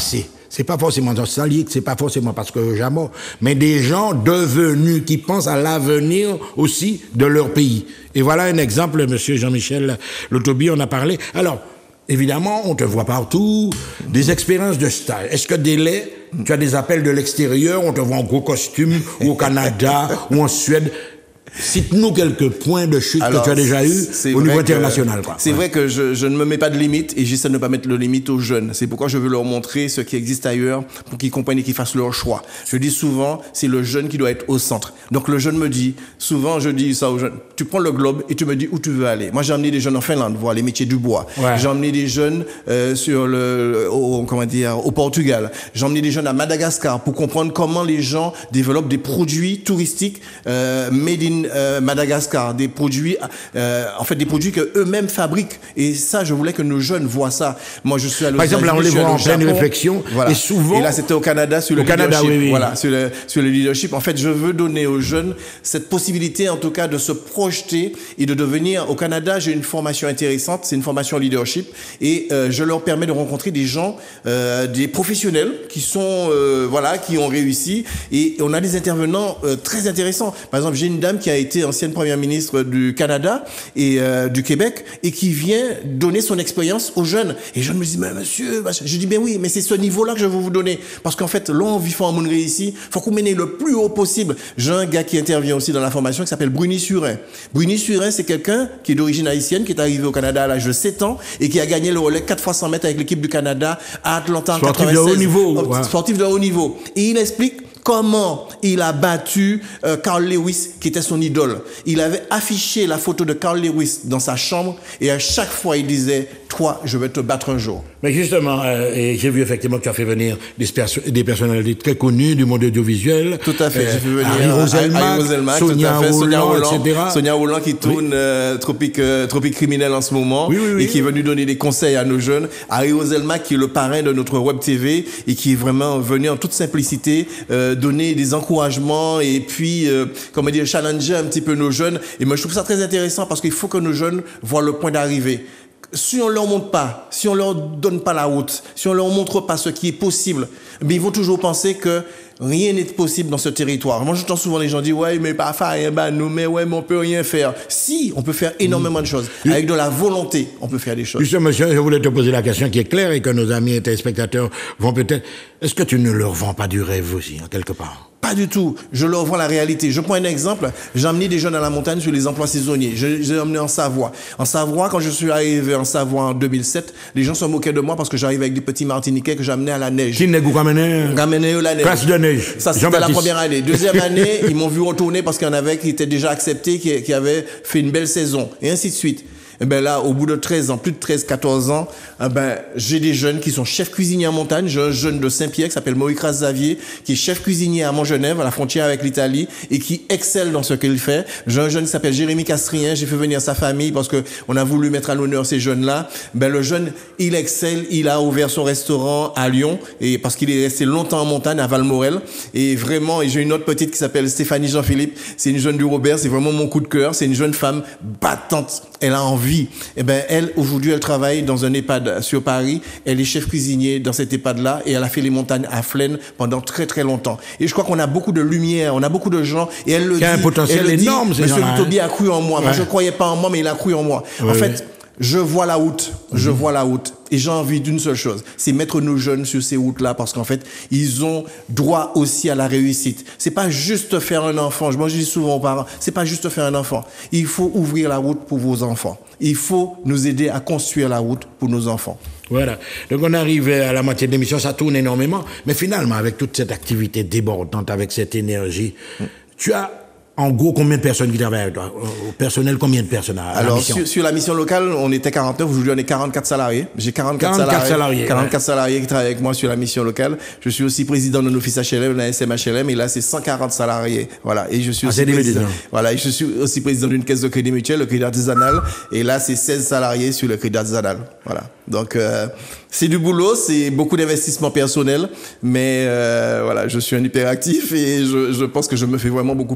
c'est pas forcément nostalgique, c'est pas forcément parce que jamais, mais des gens devenus qui pensent à l'avenir aussi de leur pays. Et voilà un exemple, monsieur Jean-Michel Lotobi, on a parlé. Alors, évidemment, on te voit partout, des expériences de stage. Est-ce que délai, tu as des appels de l'extérieur, on te voit en gros costume, ou au Canada, ou en Suède? Cite-nous quelques points de chute Alors, que tu as déjà eu au niveau international. C'est ouais. vrai que je, je ne me mets pas de limite et j'essaie de ne pas mettre de limite aux jeunes. C'est pourquoi je veux leur montrer ce qui existe ailleurs pour qu'ils comprennent et qu'ils fassent leur choix. Je dis souvent, c'est le jeune qui doit être au centre. Donc le jeune me dit, souvent je dis ça aux jeunes, tu prends le globe et tu me dis où tu veux aller. Moi j'ai emmené des jeunes en Finlande, voir les métiers du bois. Ouais. J'ai emmené des jeunes euh, sur le, au, comment dire, au Portugal. J'ai emmené des jeunes à Madagascar pour comprendre comment les gens développent des produits touristiques euh, made in Euh, Madagascar, des produits, euh, en fait des produits que eux-mêmes fabriquent. Et ça, je voulais que nos jeunes voient ça. Moi, je suis à Los Par exemple, là, on les voit en pleine réflexion. Voilà. Et souvent. Et là, c'était au Canada sur le au Canada, leadership. Oui, oui. Voilà, sur le sur le leadership. En fait, je veux donner aux jeunes cette possibilité, en tout cas, de se projeter et de devenir. Au Canada, j'ai une formation intéressante. C'est une formation leadership, et euh, je leur permets de rencontrer des gens, euh, des professionnels qui sont, euh, voilà, qui ont réussi. Et on a des intervenants euh, très intéressants. Par exemple, j'ai une dame qui a été ancienne première ministre du Canada et euh, du Québec, et qui vient donner son expérience aux jeunes. Et je me dis, mais monsieur, je dis, ben oui, mais c'est ce niveau-là que je veux vous donner. Parce qu'en fait, là, on vit en monnerie ici, faut qu'on mène le plus haut possible. J'ai un gars qui intervient aussi dans la formation qui s'appelle Bruni Surin. Bruni Surin, c'est quelqu'un qui est d'origine haïtienne, qui est arrivé au Canada à l'âge de sept ans et qui a gagné le relais quatre fois cent mètres avec l'équipe du Canada à Atlanta en Sportif quatre-vingt-seize. de haut niveau. Ouais. Sportif de haut niveau. Et il explique comment il a battu euh, Carl Lewis, qui était son idole. Il avait affiché la photo de Carl Lewis dans sa chambre, et à chaque fois, il disait, toi, je vais te battre un jour. Mais justement, euh, et j'ai vu effectivement que tu as fait venir des, perso- des personnalités très connues du monde audiovisuel. Tout à fait. Euh, j'ai fait venir Harry Roselmack, Roselmack, Sonia, tout à fait, Sonia Rolland, Rolland, et cetera. Sonia Rolland qui tourne oui. euh, Tropique, euh, Tropique Criminel en ce moment, oui, oui, oui, et qui est venu donner des conseils à nos jeunes. Harry Roselmack, qui est le parrain de notre web T V et qui est vraiment venu en toute simplicité euh, donner des encouragements et puis, euh, comment dire, challenger un petit peu nos jeunes. Et moi, je trouve ça très intéressant parce qu'il faut que nos jeunes voient le point d'arrivée. Si on leur montre pas, si on leur donne pas la route, si on leur montre pas ce qui est possible, mais ils vont toujours penser que rien n'est possible dans ce territoire. Moi, j'entends souvent les gens dire, ouais, mais pas faire, bah, nous, mais ouais, mais on peut rien faire. Si, on peut faire énormément de choses. Mmh. Avec de la volonté, on peut faire des choses. Justement, monsieur, je voulais te poser la question qui est claire et que nos amis et téléspectateurs vont peut-être, est-ce que tu ne leur vends pas du rêve aussi, hein, quelque part? Pas du tout. Je leur vends la réalité. Je prends un exemple. J'ai emmené des jeunes à la montagne sur les emplois saisonniers. Je, j'ai emmené en Savoie. En Savoie, quand je suis arrivé en Savoie en deux mille sept, les gens se moquaient de moi parce que j'arrivais avec des petits Martiniquais que j'amenais à la neige. Qui n'est ramené? Ramené la neige. Place de neige. Ça, c'était la première année. Deuxième année, ils m'ont vu retourner parce qu'il y en avait qui étaient déjà acceptés, qui, qui avaient fait une belle saison. Et ainsi de suite. Et ben là, au bout de treize ans, plus de treize, quatorze ans, eh ben, j'ai des jeunes qui sont chefs cuisiniers en montagne. J'ai un jeune de Saint-Pierre qui s'appelle Moïcras Xavier, qui est chef cuisinier à Montgenèvre, à la frontière avec l'Italie, et qui excelle dans ce qu'il fait. J'ai un jeune qui s'appelle Jérémy Castrien. J'ai fait venir sa famille parce que on a voulu mettre à l'honneur ces jeunes-là. Ben, le jeune, il excelle. Il a ouvert son restaurant à Lyon, et parce qu'il est resté longtemps en montagne, à Valmorel. Et vraiment, et j'ai une autre petite qui s'appelle Stéphanie Jean-Philippe. C'est une jeune du Robert. C'est vraiment mon coup de cœur. C'est une jeune femme battante. Elle a envie. Eh ben, elle, aujourd'hui, elle travaille dans un EHPAD sur Paris. Elle est chef cuisinier dans cet EHPAD-là, et elle a fait les montagnes à Flaine pendant très, très longtemps. Et je crois qu'on a beaucoup de lumière, on a beaucoup de gens, et elle le dit. Il y a un potentiel elle énorme, dit, Monsieur Lotobi a cru en moi. Ouais. Moi, je croyais pas en moi, mais il a cru en moi. Ouais, en fait, ouais. Je vois la route, je mmh. vois la route, et j'ai envie d'une seule chose, c'est mettre nos jeunes sur ces routes-là, parce qu'en fait, ils ont droit aussi à la réussite. C'est pas juste faire un enfant. Moi, je dis souvent aux parents, c'est pas juste faire un enfant. Il faut ouvrir la route pour vos enfants. Il faut nous aider à construire la route pour nos enfants. Voilà. Donc on arrive à la moitié de l'émission, ça tourne énormément, mais finalement, avec toute cette activité débordante, avec cette énergie, mmh. tu as en gros, combien de personnes qui travaillent avec toi? Au personnel, combien de personnes à Alors, la mission? Sur, sur la mission locale, on était quarante-neuf. Aujourd'hui, on est quarante-quatre salariés. J'ai quarante-quatre, quarante-quatre salariés. salariés. quarante-quatre ouais. salariés qui travaillent avec moi sur la mission locale. Je suis aussi président d'un office H L M, la S M H L M, et là, c'est cent quarante salariés. Voilà. Et je suis aussi ah, président. Voilà. Et je suis aussi président d'une caisse de crédit mutuel, le crédit artisanal. Et là, c'est seize salariés sur le crédit artisanal. Voilà. Donc, euh, c'est du boulot, c'est beaucoup d'investissement personnel, mais euh, voilà, je suis un hyperactif et je, je pense que je me fais vraiment beaucoup plaisir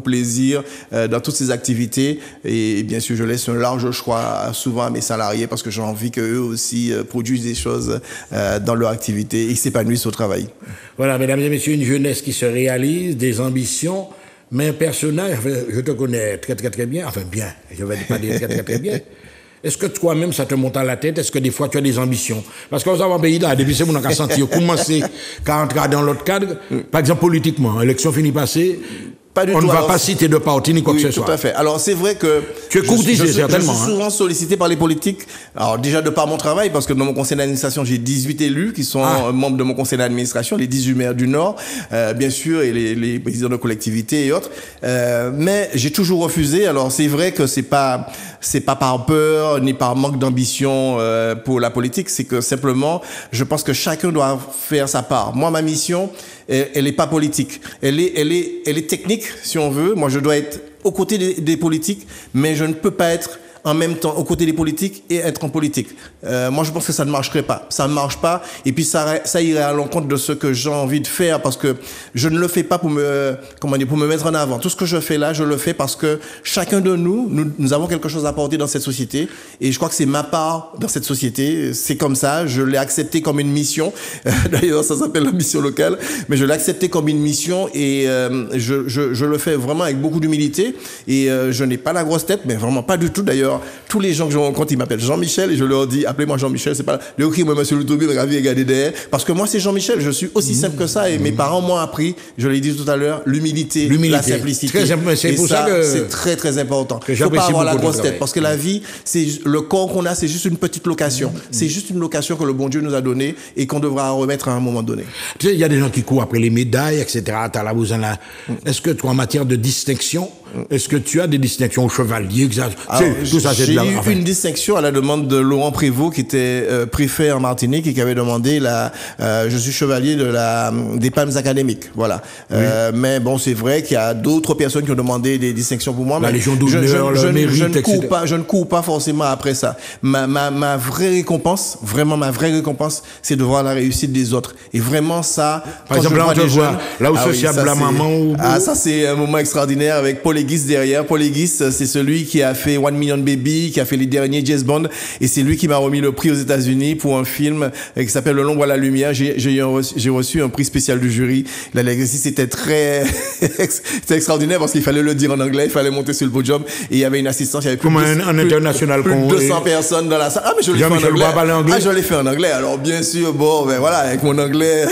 m'accomplir euh, dans toutes ces activités. Et, et bien sûr, je laisse un large choix souvent à mes salariés parce que j'ai envie qu'eux aussi euh, produisent des choses euh, dans leur activité et s'épanouissent au travail. Voilà, mesdames et messieurs, une jeunesse qui se réalise, des ambitions, mais un personnage, je te connais très très très bien, enfin bien, je vais pas dire très très très bien. Est-ce que toi-même, ça te monte à la tête? Est-ce que des fois, tu as des ambitions? Parce que nous avons un pays là, depuis c'est mon a senti, commencer à entrer dans l'autre cadre, par exemple politiquement, élection finie passée, Pas du on tout. ne va Alors, pas citer de parti ni quoi oui, que ce soit. Tout à fait. Alors c'est vrai que tu es courtisé, je, je, certainement. Je suis souvent sollicité par les politiques. Alors déjà de par mon travail, parce que dans mon conseil d'administration, j'ai dix-huit élus qui sont ah. membres de mon conseil d'administration, les dix-huit maires du Nord, euh, bien sûr, et les, les présidents de collectivités et autres. Euh, mais j'ai toujours refusé. Alors c'est vrai que c'est pas c'est pas par peur ni par manque d'ambition euh, pour la politique, c'est que simplement, je pense que chacun doit faire sa part. Moi, ma mission, elle n'est pas politique. Elle est, elle est, elle est technique, si on veut. Moi, je dois être aux côtés des, des politiques, mais je ne peux pas être en même temps aux côtés des politiques et être en politique. Euh, moi, je pense que ça ne marcherait pas. Ça ne marche pas. Et puis, ça, ça irait à l'encontre de ce que j'ai envie de faire parce que je ne le fais pas pour me, comment dire, pour me mettre en avant. Tout ce que je fais là, je le fais parce que chacun de nous, nous, nous avons quelque chose à apporter dans cette société. Et je crois que c'est ma part dans cette société. C'est comme ça. Je l'ai accepté comme une mission. D'ailleurs, ça s'appelle la mission locale. Mais je l'ai accepté comme une mission et euh, je, je, je le fais vraiment avec beaucoup d'humilité. Et euh, je n'ai pas la grosse tête, mais vraiment pas du tout. D'ailleurs, tous les gens que je rencontre, ils m'appellent Jean-Michel et je leur dis, appelez-moi Jean-Michel, c'est pas le cri, moi, monsieur Loutobi, ravi et gardé derrière. Parce que moi, c'est Jean-Michel, je suis aussi simple que ça et mes parents m'ont appris, je l'ai dit tout à l'heure, l'humilité, la simplicité. Très, c'est et pour ça, ça que c'est très, très important. Il faut pas avoir la grosse tête parce que la vie, c'est le corps qu'on a, c'est juste une petite location. Mmh. C'est juste une location que le bon Dieu nous a donnée et qu'on devra remettre à un moment donné. Tu sais, il y a des gens qui courent après les médailles, et cetera. T'as la bousine là. Mmh. Est-ce que toi, en matière de distinction, est-ce que tu as des distinctions au chevalier, exact? Tout ça, c'est J'ai eu enfin. une distinction à la demande de Laurent Prévost, qui était euh, préfet en Martinique et qui avait demandé la. Euh, je suis chevalier de la des Palmes académiques, voilà. Oui. Euh, mais bon, c'est vrai qu'il y a d'autres personnes qui ont demandé des distinctions pour moi. La mais Légion d'honneur, je, je, le mérite, je, ne cours et cetera. pas, je ne cours pas forcément après ça. Ma, ma, ma vraie récompense, vraiment ma vraie récompense, c'est de voir la réussite des autres. Et vraiment ça. Par exemple, là on te voit, là où ah sociable oui, la maman. Ou... Ah ça c'est un moment extraordinaire avec Paul Eguis derrière. Paul Eguis, c'est celui qui a fait One Million Baby, qui a fait les derniers James Bond, et c'est lui qui m'a remis le prix aux États-Unis pour un film qui s'appelle Le L'ombre à la lumière. J'ai, j'ai, reçu, j'ai reçu un prix spécial du jury. L'exercice était très, c'était extraordinaire parce qu'il fallait le dire en anglais, il fallait monter sur le podium et il y avait une assistance, il y avait plus, Comme de, un, un plus, international plus de deux cents personnes dans la salle. Ah mais je l'ai fait en anglais. anglais. Ah je l'ai fait en anglais. Alors bien sûr, bon, ben voilà, avec mon anglais.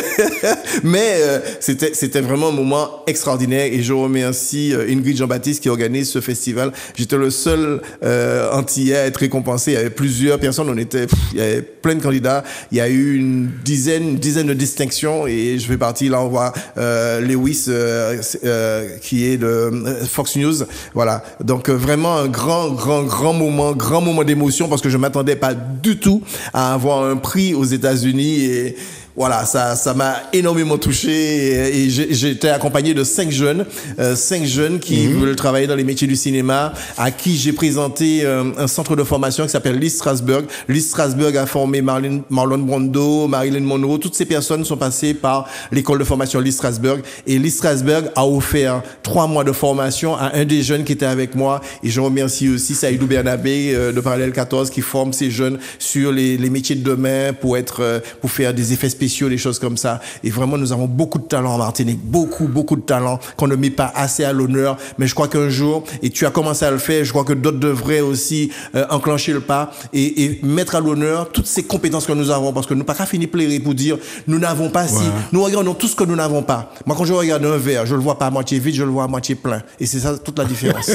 mais euh, c'était, c'était vraiment un moment extraordinaire et je remercie euh, Ingrid Jean-Baptiste qui organise ce festival. J'étais le seul euh, Antillais à être récompensé. Il y avait plusieurs personnes, on était, pff, il y avait plein de candidats. Il y a eu une dizaine, une dizaine de distinctions et je fais partie. Là, on voit euh, Lewis euh, euh, qui est de euh, Fox News. Voilà. Donc euh, vraiment un grand, grand, grand moment, grand moment d'émotion parce que je m'attendais pas du tout à avoir un prix aux États-Unis et voilà, ça, ça m'a énormément touché et, et j'ai, j'ai été accompagné de cinq jeunes, euh, cinq jeunes qui mmh. veulent travailler dans les métiers du cinéma, à qui j'ai présenté euh, un centre de formation qui s'appelle Lee Strasberg. Lee Strasberg a formé Marlon, Marlon Brando, Marilyn Monroe. Toutes ces personnes sont passées par l'école de formation Lee Strasberg et Lee Strasberg a offert trois mois de formation à un des jeunes qui était avec moi et je remercie aussi Saïdou Bernabé euh, de Parallèle quatorze qui forme ces jeunes sur les, les métiers de demain pour être, euh, pour faire des effets spéciaux, des choses comme ça. Et vraiment, nous avons beaucoup de talent en Martinique. Beaucoup, beaucoup de talent qu'on ne met pas assez à l'honneur. Mais je crois qu'un jour, et tu as commencé à le faire, je crois que d'autres devraient aussi euh, enclencher le pas et, et mettre à l'honneur toutes ces compétences que nous avons. Parce que nous pas qu'à finir plairer pour dire, nous n'avons pas ouais. si. Nous regardons tout ce que nous n'avons pas. Moi, quand je regarde un verre, je le vois pas à moitié vide, je le vois à moitié plein. Et c'est ça toute la différence.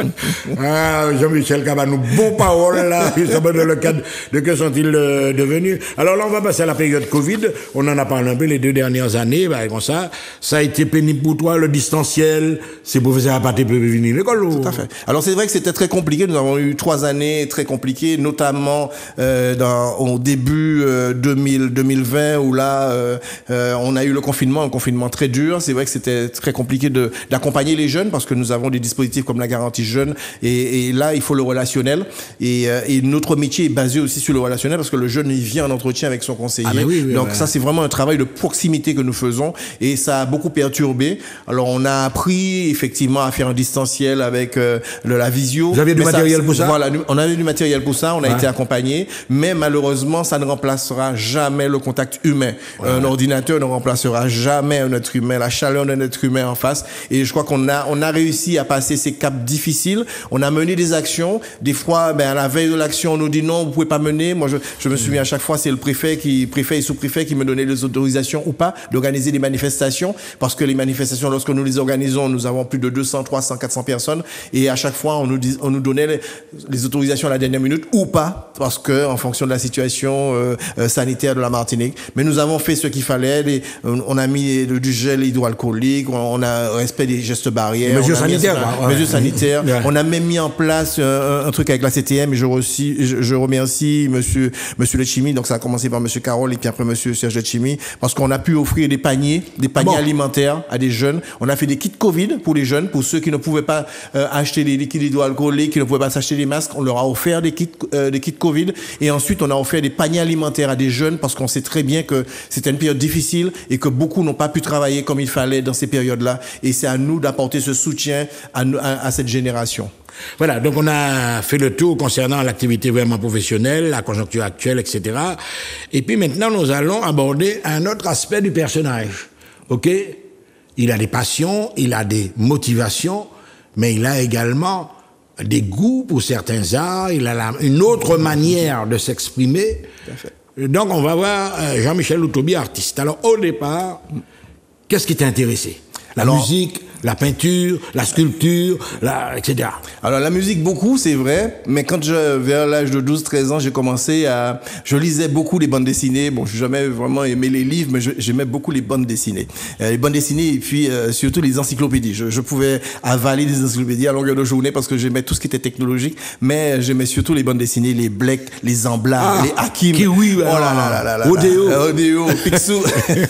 ah, Jean-Michel Cabanou, bon parole là. Dans le cadre de que sont-ils euh, devenus. Alors là, on va passer à la période Covid. On en a parlé un peu les deux dernières années, bah, comme ça. Ça a été pénible pour toi, le distanciel. Ces professeurs à pas pu venir à l'école. Ou... Tout à fait. Alors, c'est vrai que c'était très compliqué. Nous avons eu trois années très compliquées, notamment, euh, dans, au début, euh, deux mille, deux mille vingt, où là, euh, euh, on a eu le confinement, un confinement très dur. C'est vrai que c'était très compliqué de, d'accompagner les jeunes parce que nous avons des dispositifs comme la garantie jeune. Et, et là, il faut le relationnel. Et, euh, et notre métier est basé aussi sur le relationnel parce que le jeune, il vient en entretien avec son conseiller. Ah, oui, oui, Donc, ouais. ça, c'est vraiment un travail de proximité que nous faisons et ça a beaucoup perturbé. Alors, on a appris effectivement à faire un distanciel avec euh, le, la visio. Vous avez du matériel ça, pour ça? Voilà, on avait du matériel pour ça, on a ouais. été accompagné, mais malheureusement, ça ne remplacera jamais le contact humain. Ouais. Un ordinateur ne remplacera jamais un être humain, la chaleur d'un être humain en face. Et je crois qu'on a, on a réussi à passer ces caps difficiles. On a mené des actions. Des fois, ben, à la veille de l'action, on nous dit non, vous pouvez pas mener. Moi, je, je me souviens à chaque fois, c'est le préfet qui, préfet et sous-préfet qui me donnait les autorisations ou pas d'organiser des manifestations. Parce que les manifestations, lorsque nous les organisons, nous avons plus de deux cents, trois cents, quatre cents personnes. Et à chaque fois, on nous dit, on nous donnait les, les autorisations à la dernière minute ou pas. Parce que, en fonction de la situation euh, euh, sanitaire de la Martinique. Mais nous avons fait ce qu'il fallait. Les, on a mis du gel hydroalcoolique. On, on a respect des gestes barrières. Mesures sanitaires. Mis, ouais. Mesures sanitaires. Ouais. On a même mis en place euh, un truc avec la C T M. Et je, reçu, je, je remercie monsieur, monsieur Letchimy. Donc ça a commencé par monsieur Carole et puis après monsieur Serge Letchimy. Parce qu'on a pu offrir des paniers, des paniers bon. alimentaires à des jeunes. On a fait des kits Covid pour les jeunes, pour ceux qui ne pouvaient pas euh, acheter des liquides hydroalcooliques, qui ne pouvaient pas s'acheter des masques. On leur a offert des kits, euh, des kits Covid. Et ensuite, on a offert des paniers alimentaires à des jeunes parce qu'on sait très bien que c'était une période difficile et que beaucoup n'ont pas pu travailler comme il fallait dans ces périodes-là. Et c'est à nous d'apporter ce soutien à, à, à cette génération. Voilà, donc on a fait le tour concernant l'activité vraiment professionnelle, la conjoncture actuelle, et cetera. Et puis maintenant, nous allons aborder un autre aspect du personnage. OK ? Il a des passions, il a des motivations, mais il a également des goûts pour certains arts, il a la, une autre manière de s'exprimer. Donc on va voir euh, Jean-Michel Loutobi, artiste. Alors au départ, qu'est-ce qui t'a intéressé ? La Alors, musique, la peinture, la sculpture, la, et cetera. Alors la musique beaucoup, c'est vrai, mais quand je, vers l'âge de douze treize ans, j'ai commencé à... Je lisais beaucoup les bandes dessinées. Bon, je n'ai jamais vraiment aimé les livres, mais je, j'aimais beaucoup les bandes dessinées. Euh, les bandes dessinées et puis euh, surtout les encyclopédies. Je, je pouvais avaler des encyclopédies à longueur de journée parce que j'aimais tout ce qui était technologique, mais j'aimais surtout les bandes dessinées, les Bleck, les Ambla, ah, les Hakim. Kiwi, oh là là là là. Odéo. Odéo, Picsou.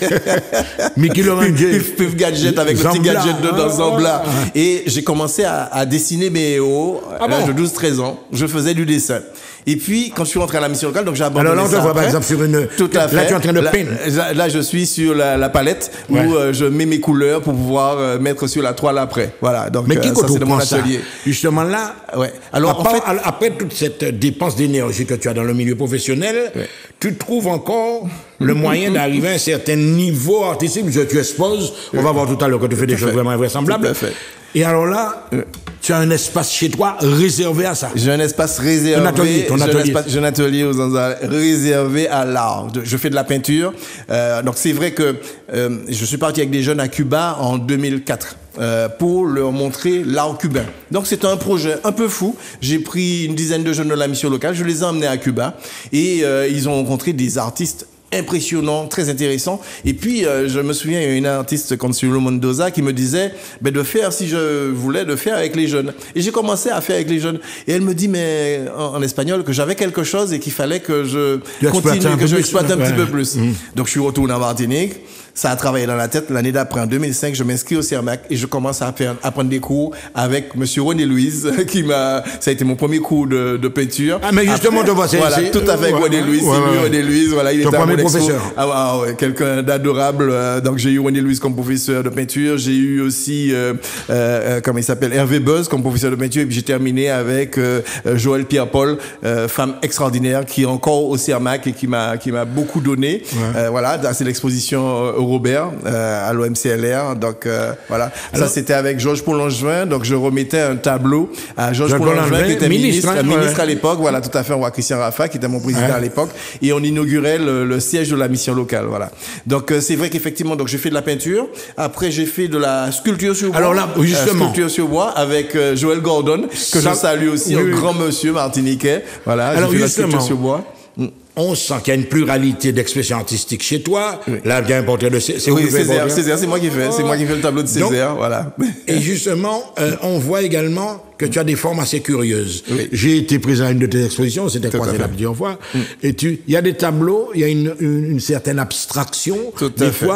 Mickey Laurent. Pif, pif Gadget avec le petit gadget dedans, Zambla. Et j'ai commencé à, à dessiner mes héros à l'âge de douze treize ans. Je faisais du dessin. Et puis, quand je suis rentré à la mission locale, donc j'ai abandonné ça. Alors là, on te voit par exemple sur une... Tout à fait. Là, tu es en train de peindre. Là, là, je suis sur la, la palette où ouais. euh, je mets mes couleurs pour pouvoir euh, mettre sur la toile après. Voilà. Donc, mais qui euh, ça, c'est de mon atelier. Ça justement là, ouais. Alors, après, en fait, après toute cette dépense d'énergie que tu as dans le milieu professionnel, ouais. tu trouves encore le moyen d'arriver à un certain niveau artistique. Je, tu exposes, on va voir tout à l'heure que tu fais des choses vraiment invraisemblables. Tout à fait. Et alors là, euh. tu as un espace chez toi réservé à ça. J'ai un espace réservé. Un atelier, ton atelier. J'ai un, espace, j'ai un atelier aux Anzas réservé à l'art. Je fais de la peinture. Euh, donc c'est vrai que euh, je suis parti avec des jeunes à Cuba en deux mille quatre. Euh, pour leur montrer l'art cubain. Donc c'était un projet un peu fou. J'ai pris une dizaine de jeunes de la mission locale, je les ai emmenés à Cuba et euh, ils ont rencontré des artistes impressionnant, très intéressant. Et puis, euh, je me souviens, il y a une artiste, Consuelo Mendoza, qui me disait ben, de faire, si je voulais, de faire avec les jeunes. Et j'ai commencé à faire avec les jeunes. Et elle me dit, mais en, en espagnol, que j'avais quelque chose et qu'il fallait que je tu continue, que je exploite un ouais. petit peu plus. Mmh. Donc, je suis retourné en Martinique. Ça a travaillé dans la tête. L'année d'après, en deux mille cinq, je m'inscris au CERMAC et je commence à faire, à prendre des cours avec monsieur René Louise, qui m'a, ça a été mon premier cours de, de peinture. Ah, mais justement, après, tu vois, c'est, voilà, c'est, tout à fait, ouais, René Louise, ouais, c'est lui, ouais. René Louise, voilà, il ton était premier professeur. Ah, ah ouais, quelqu'un d'adorable. Euh, donc, j'ai eu René Louise comme professeur de peinture. J'ai eu aussi, euh, euh, comment il s'appelle, Hervé Buzz comme professeur de peinture. Et puis, j'ai terminé avec euh, Joël Pierre-Paul, euh, femme extraordinaire, qui est encore au CERMAC et qui m'a, qui m'a beaucoup donné. Ouais. Euh, voilà, c'est l'exposition euh, Robert. Euh, à l'O M C L R, donc euh, voilà. Alors, ça c'était avec Georges Paul-Langevin, donc je remettais un tableau à Georges Paul-Langevin qui était ministre, ministre, hein, ministre ouais. à l'époque, voilà, tout à fait, roi Christian Raffa qui était mon président ouais. à l'époque, et on inaugurait le, le siège de la mission locale, voilà. Donc euh, c'est vrai qu'effectivement, donc j'ai fait de la peinture, après j'ai fait de la sculpture sur bois. Alors là, justement, euh, sculpture sur bois avec euh, Joël Gordon, que ça, je salue aussi, oui, un oui. grand monsieur martiniquais, voilà. Alors j'ai fait justement, la sculpture sur bois. On sent qu'il y a une pluralité d'expressions artistiques chez toi. Oui. Là, bien importé de c'est oui, Césaire, Césaire, c'est moi qui fais, oh. c'est moi qui fais le tableau de Césaire, donc, voilà. Et justement, euh, on voit également que tu as des formes assez curieuses. Oui. J'ai été présent à une de tes expositions, c'était croisé là plusieurs fois. Mm. Et tu, il y a des tableaux, il y a une, une, une certaine abstraction. Tout des à fait. fois,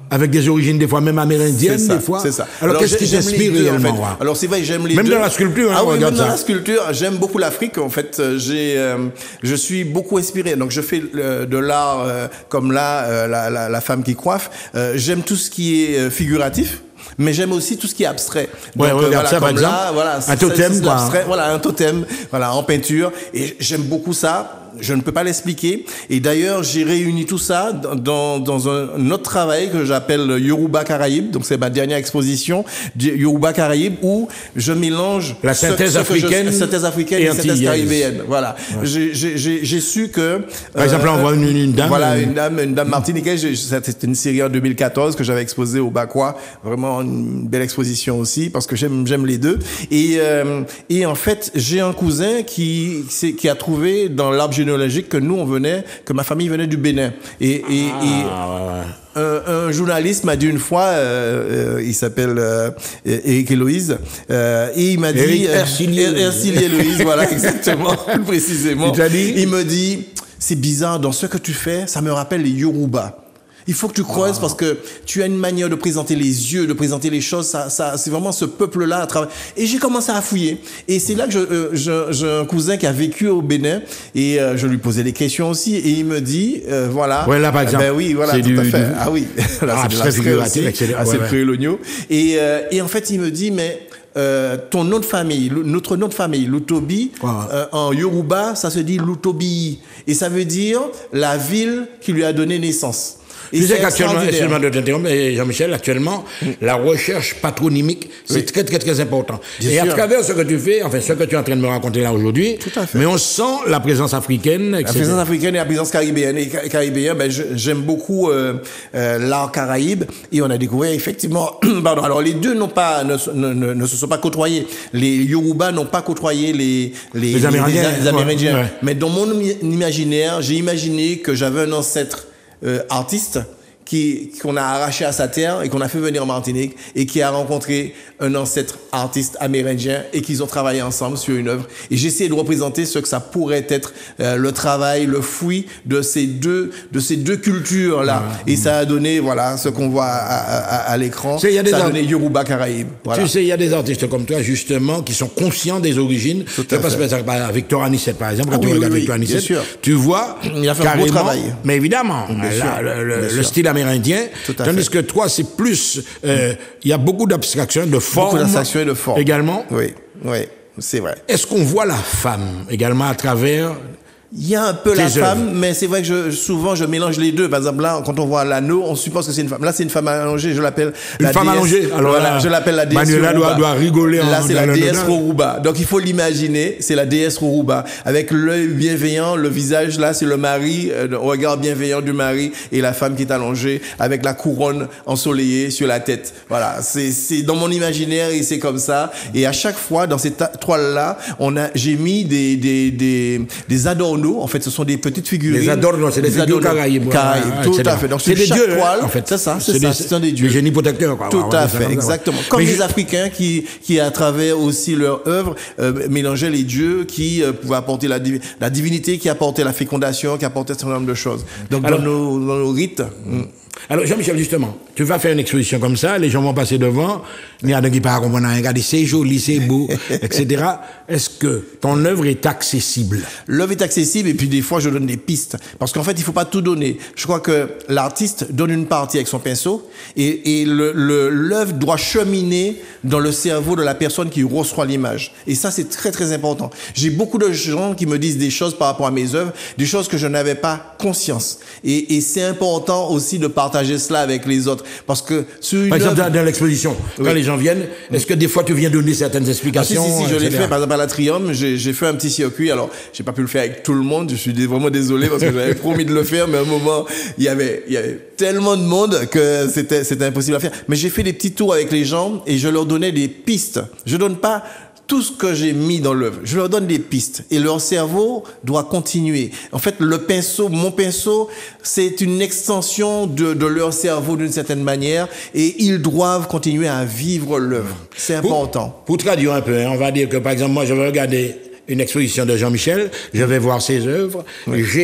avec des origines des fois même amérindiennes, ça, des fois. C'est ça. Alors, Alors qu'est-ce qui t'inspire réellement, en fait. Alors c'est vrai, j'aime les même deux. Même dans la sculpture, hein, ah oui, regarde même ça. dans la sculpture, j'aime beaucoup l'Afrique. En fait, j'ai, euh, je suis beaucoup inspiré. Donc je fais euh, de l'art euh, comme là, euh, la, la, la femme qui coiffe. Euh, j'aime tout ce qui est euh, figuratif. Mais j'aime aussi tout ce qui est abstrait. Donc, ouais, regarde voilà, ça, par comme exemple, là, voilà, un totem, c'est, c'est quoi. Voilà, un totem, voilà, en peinture. Et j'aime beaucoup ça. Je ne peux pas l'expliquer. Et d'ailleurs, j'ai réuni tout ça dans, dans un autre travail que j'appelle Yoruba Caraïbes. Donc, c'est ma dernière exposition, Yoruba Caraïbes, où je mélange la synthèse ce, ce africaine, je, synthèse africaine et, et synthèse caribéenne. Voilà. Ouais. J'ai, j'ai, j'ai su que... Par euh, exemple, là, on voit une, une dame... Voilà, une dame, une dame martiniquaise. C'était une série en deux mille quatorze que j'avais exposée au Bakwa. Vraiment une belle exposition aussi, parce que j'aime, j'aime les deux. Et, euh, et en fait, j'ai un cousin qui, qui a trouvé dans l'arbre généalogique que nous on venait, que ma famille venait du Bénin. Et, et, ah, et ouais, ouais. Un, un journaliste m'a dit une fois, euh, euh, il s'appelle euh, Eric Héloïse, euh, et il m'a dit, Eric Ercillier euh, Héloïse, voilà exactement, précisément. Il, dit il me dit, c'est bizarre, dans ce que tu fais, ça me rappelle les Yoruba. Il faut que tu creuses oh. parce que tu as une manière de présenter les yeux, de présenter les choses. Ça, ça, c'est vraiment ce peuple-là à travers. Et j'ai commencé à fouiller. Et c'est là que je, euh, je, j'ai un cousin qui a vécu au Bénin et euh, je lui posais des questions aussi et il me dit, euh, voilà. Ouais, là par exemple. Ben oui, voilà, c'est tout du, à fait. Du... Ah oui. Là, ah, c'est très figuratif, excellent. Ah, c'est ouais, ouais. Et, euh, et en fait, il me dit, mais euh, ton nom de famille, notre nom de famille, Lutobi, wow. euh, en Yoruba, ça se dit Lutobi. Et ça veut dire la ville qui lui a donné naissance. Tu sais qu'actuellement, excuse-moi de t'interrompre, Jean-Michel, actuellement, mm. la recherche patronymique, c'est oui. très, très, très important. Bien et sûr. À travers ce que tu fais, enfin, ce que tu es en train de me raconter là aujourd'hui, mais on sent la présence africaine, et cetera. La présence africaine et la présence caribéenne. Et caribéenne, ben, je, j'aime beaucoup euh, euh, l'art caraïbe, et on a découvert effectivement, pardon, alors les deux n'ont pas, ne, ne, ne se sont pas côtoyés. Les Yoruba n'ont pas côtoyé les, les, les Amérindiens. Les, les Amérindiens. Ouais. Ouais. Mais dans mon imaginaire, j'ai imaginé que j'avais un ancêtre Euh, artiste qui qu'on a arraché à sa terre et qu'on a fait venir en Martinique et qui a rencontré un ancêtre artiste amérindien et qu'ils ont travaillé ensemble sur une œuvre. Et j'ai essayé de représenter ce que ça pourrait être euh, le travail, le fruit de ces deux de ces deux cultures là. Ah, et mmh. ça a donné voilà ce qu'on voit à, à, à l'écran. Ça a donné Yoruba Caraïbes. Voilà. Tu sais, il y a des artistes comme toi justement qui sont conscients des origines. Je passe par Victor Anicet par exemple. Ah, quand oui, tu regardes oui, Victor oui, Anicet, tu vois il a fait un beau travail. Mais évidemment, la, le, le, le style amérindien. Tandis fait. que toi, c'est plus... Il euh, y a beaucoup d'abstraction, de forme. Beaucoup d'abstraction et de forme. Également. Oui, oui, c'est vrai. Est-ce qu'on voit la femme également à travers... Il y a un peu la femme, mais c'est vrai que je, souvent je mélange les deux. Par exemple, là, quand on voit l'anneau, on suppose que c'est une femme. Là, c'est une femme allongée, je l'appelle une la femme déesse. allongée. Alors voilà, là, je l'appelle la déesse Manuela doit, doit rigoler. Là, en, c'est la déesse Yoruba. Donc, il faut l'imaginer. C'est la déesse Yoruba. Avec l'œil bienveillant, le visage, là, c'est le mari, euh, le regard bienveillant du mari et la femme qui est allongée avec la couronne ensoleillée sur la tête. Voilà. C'est, c'est dans mon imaginaire et c'est comme ça. Et à chaque fois, dans ces toiles-là, on a, j'ai mis des, des, des, des adornos. En fait, ce sont des petites figurines. Les adornos, c'est des figures caraïbes. Caraïbes, tout à fait. Donc, c'est des dieux, toile, en fait. C'est ça, c'est, c'est ça. C'est un des dieux. Les génies protecteurs, quoi. Tout à fait, exactement. Comme les Africains qui, qui, à travers aussi leur œuvre, euh, mélangeaient les dieux qui euh, pouvaient apporter la, divi- la divinité, qui apportait la fécondation, qui apportait un certain nombre de choses. Donc, Alors, dans, nos, dans nos rites. Mm. Alors, Jean-Michel, justement, tu vas faire une exposition comme ça, les gens vont passer devant, il y a des qui parlent, on a regardé, c'est joli, c'est beau, et cetera. Est-ce que ton œuvre est accessible? L'œuvre est accessible, et puis des fois, je donne des pistes. Parce qu'en fait, il faut pas tout donner. Je crois que l'artiste donne une partie avec son pinceau, et, et le, le, l'œuvre doit cheminer dans le cerveau de la personne qui reçoit l'image. Et ça, c'est très, très important. J'ai beaucoup de gens qui me disent des choses par rapport à mes œuvres, des choses que je n'avais pas conscience. Et, et c'est important aussi de partager cela avec les autres. Parce que sur une Par exemple, œuvre... dans l'exposition, oui. quand les gens viennent, est-ce que des fois tu viens donner certaines explications? Ah, si, si, si, je l'ai fait. Par exemple, à la Trium, j'ai, j'ai fait un petit circuit. Alors, j'ai pas pu le faire avec tout le monde. Je suis vraiment désolé parce que j'avais promis de le faire, mais à un moment, il y avait, il y avait tellement de monde que c'était, c'était impossible à faire. Mais j'ai fait des petits tours avec les gens et je leur donnais des pistes. Je donne pas tout ce que j'ai mis dans l'œuvre, je leur donne des pistes et leur cerveau doit continuer. En fait, le pinceau, mon pinceau, c'est une extension de, de leur cerveau d'une certaine manière et ils doivent continuer à vivre l'œuvre. C'est important. Pour, pour traduire un peu, hein, on va dire que par exemple, moi je vais regarder une exposition de Jean-Michel, je vais voir ses œuvres, oui. j'ai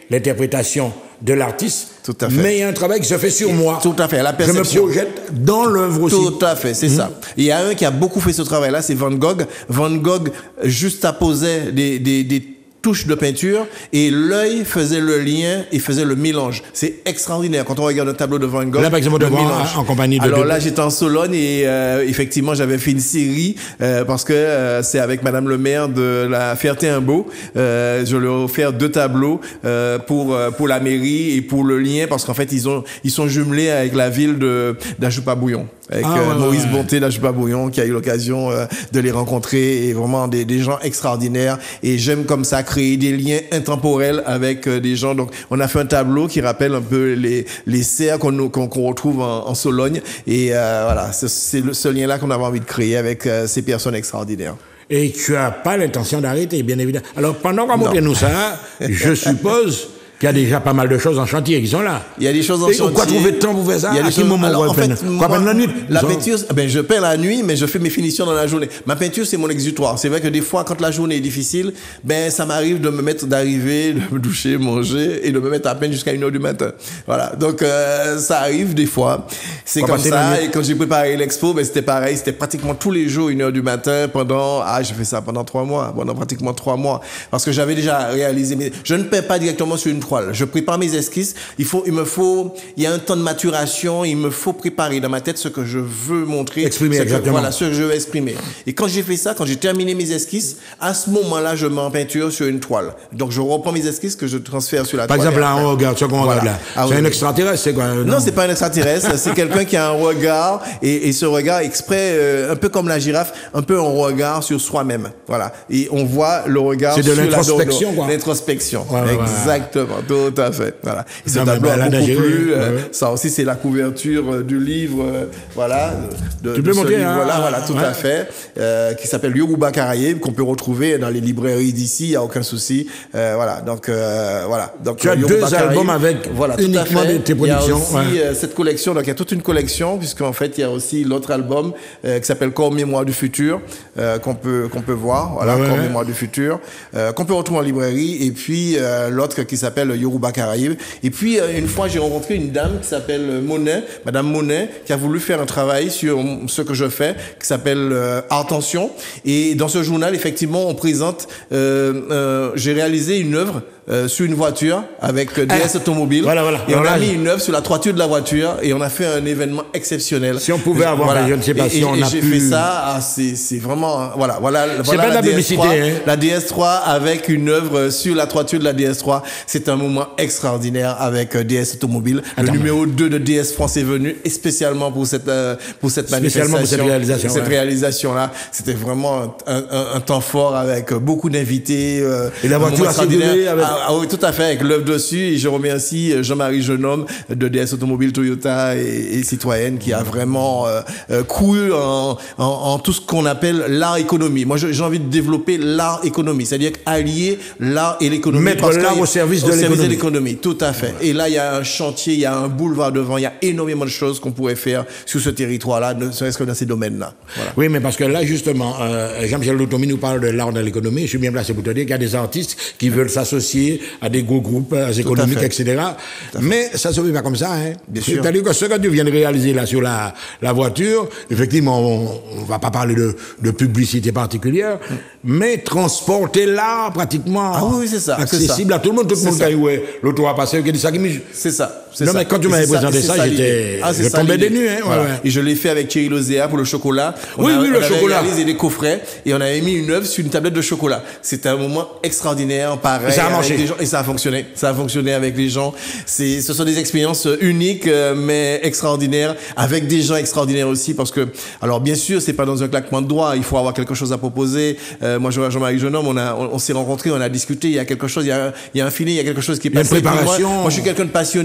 l'interprétation de l'artiste. Tout à fait. Mais il y a un travail qui se fait sur moi. Tout à fait, la perception. Je me projette dans l'œuvre aussi. Tout à fait, c'est mmh. ça. Il y a un qui a beaucoup fait ce travail-là, c'est Van Gogh. Van Gogh, juste apposait des, des, des touches de peinture et l'œil faisait le lien et faisait le mélange. C'est extraordinaire quand on regarde un tableau de Van Gogh. Là, par exemple, le mélange. En compagnie de. Alors de... là, j'étais en Sologne et euh, effectivement, j'avais fait une série euh, parce que euh, c'est avec Madame le maire de la Ferté-Imbeau. Euh, je leur ai offert deux tableaux euh, pour euh, pour la mairie et pour le lien parce qu'en fait, ils ont ils sont jumelés avec la ville de d'Ajoupa-Bouillon. Avec ah, ouais, euh, Maurice ouais. Bonté d'Ajoupa-Bouillon qui a eu l'occasion euh, de les rencontrer et vraiment des, des gens extraordinaires et j'aime comme ça créer des liens intemporels avec euh, des gens. Donc on a fait un tableau qui rappelle un peu les les serres qu'on qu'on, qu'on retrouve en, en Sologne et euh, voilà c'est, c'est le, ce lien-là qu'on avait envie de créer avec euh, ces personnes extraordinaires. Et tu as pas l'intention d'arrêter, bien évidemment. Alors pendant qu'on montre nous ça, je suppose qu'il y a déjà pas mal de choses en chantier qui sont là. Il y a des choses en et chantier. Quoi trouver de temps pour faire ça? Il y a des à quel choses... moment Alors, on en fait, quoi, moi, la nuit? La peinture, ben, je peins la nuit, mais je fais mes finitions dans la journée. Ma peinture, c'est mon exutoire. C'est vrai que des fois, quand la journée est difficile, ben, ça m'arrive de me mettre, d'arriver, de me doucher, manger, et de me mettre à peine jusqu'à une heure du matin. Voilà. Donc, euh, ça arrive des fois. C'est quoi, comme ça. Et quand j'ai préparé l'expo, ben, c'était pareil. C'était pratiquement tous les jours, une heure du matin, pendant, ah, j'ai fait ça pendant trois mois, pendant pratiquement trois mois. Parce que j'avais déjà réalisé mes, je ne peins pas directement sur une toile. Je prépare mes esquisses. Il faut, il me faut, il y a un temps de maturation, il me faut préparer dans ma tête ce que je veux montrer. Exprimer, ce exactement. Que, voilà, ce que je veux exprimer. Et quand j'ai fait ça, quand j'ai terminé mes esquisses, à ce moment-là, je mets en peinture sur une toile. Donc, je reprends mes esquisses que je transfère sur la Par toile. Par exemple, là, on regarde ce qu'on voilà. regarde là. Ah, c'est oui. un extraterrestre, c'est quoi? Non, non c'est pas un extraterrestre. C'est quelqu'un qui a un regard, et, et ce regard exprès, euh, un peu comme la girafe, un peu un regard sur soi-même. Voilà. Et on voit le regard c'est sur de l'introspection, quoi. L'introspection. Ouais, ouais, exactement. Ouais. Tout à fait. Voilà. Et ce non, tableau ben, a beaucoup plu. Euh, ouais. Ça aussi, c'est la couverture euh, du livre, euh, voilà. De, tu de peux ce montrer, livre, hein, voilà, voilà, tout ouais. à fait. Euh, qui s'appelle Yoruba Caraïbes, qu'on peut retrouver dans les librairies d'ici, il n'y a aucun souci. Euh, voilà. Donc, euh, voilà. Donc, tu as Yoruba deux Caraïbes, albums avec voilà, uniquement de tes productions. Il y a aussi ouais. euh, cette collection, donc il y a toute une collection, puisqu'en fait, il y a aussi l'autre album euh, qui s'appelle Corps Mémoire du Futur, euh, qu'on peut, qu'on peut voir. Voilà, ouais, Corps ouais. Mémoire du Futur, euh, qu'on peut retrouver en librairie. Et puis, euh, l'autre qui s'appelle Yoruba Caraïbes. Et puis, euh, une fois, j'ai rencontré une dame qui s'appelle Monet, Madame Monet, qui a voulu faire un travail sur ce que je fais, qui s'appelle euh, Art Tension. Et dans ce journal, effectivement, on présente, euh, euh, j'ai réalisé une œuvre Euh, sur une voiture avec euh, D S ah, Automobile. Voilà, voilà. Et on voilà. a mis une œuvre sur la toiture de la voiture et on a fait un événement exceptionnel. Si on pouvait avoir, voilà. Je ne sais pas et, si et, on et a j'ai pu... fait ça, ah, c'est, c'est vraiment, voilà, voilà. C'est voilà pas la, la D S publicité, trois, hein. La D S trois avec une œuvre sur la toiture de la D S trois. C'est un moment extraordinaire avec euh, D S Automobile. Attends, le numéro deux de D S France est venu et spécialement pour cette, euh, pour cette manifestation. Pour cette réalisation. Cette ouais. réalisation-là. C'était vraiment un, un, un temps fort avec beaucoup d'invités. Euh, et la voiture a circulé avec... Ah, ah oui, tout à fait. Avec l'œuvre dessus et je remercie Jean-Marie Jeunhomme de D S Automobile Toyota et, et Citroën qui a vraiment euh, euh, cru en, en, en tout ce qu'on appelle l'art-économie. Moi, j'ai envie de développer l'art-économie, c'est-à-dire allier l'art et l'économie. Mettre l'art au service, au de, service l'économie. de l'économie. Tout à fait. Et là, il y a un chantier, il y a un boulevard devant, il y a énormément de choses qu'on pourrait faire sur ce territoire-là, ne serait-ce que dans ces domaines-là. Voilà. Oui, mais parce que là, justement, euh, Jean-Michel Loutomi nous parle de l'art dans l'économie. Je suis bien placé pour te dire qu'il y a des artistes qui veulent s'associer à des gros groupes économiques, et cetera. Mais ça se fait pas comme ça, hein. Bien sûr. C'est-à-dire que ce que tu viens de réaliser là sur la, la voiture, effectivement, on, on va pas parler de, de publicité particulière, mm. mais transporter l'art pratiquement ah oui, c'est ça, accessible c'est ça. à tout le monde. Tout le monde qui a eu l'auto à passer, qui dit ça qui me... C'est ça. C'est non, ça. mais quand tu m'avais présenté ça, ça j'étais, ah, je ça, tombais des nues, hein. Voilà. Ouais, ouais. Et je l'ai fait avec Thierry Lozéa pour le chocolat. On oui, a, oui, on le avait chocolat. réalisé des coffrets et on avait mis une œuvre sur une tablette de chocolat. C'était un moment extraordinaire, pareil. Et ça a marché. Des gens, et ça a fonctionné. Ça a fonctionné avec les gens. C'est, ce sont des expériences uniques, euh, mais extraordinaires, avec des gens extraordinaires aussi, parce que, alors bien sûr, c'est pas dans un claquement de doigts. Il faut avoir quelque chose à proposer. Euh, moi, Jean-Marie Jeunhomme, on a, on, on s'est rencontrés, on a discuté. Il y a quelque chose, il y a, il y a un feeling, il y a quelque chose qui est passé. Une préparation. Moi, moi, je suis quelqu'un de passionné. Puis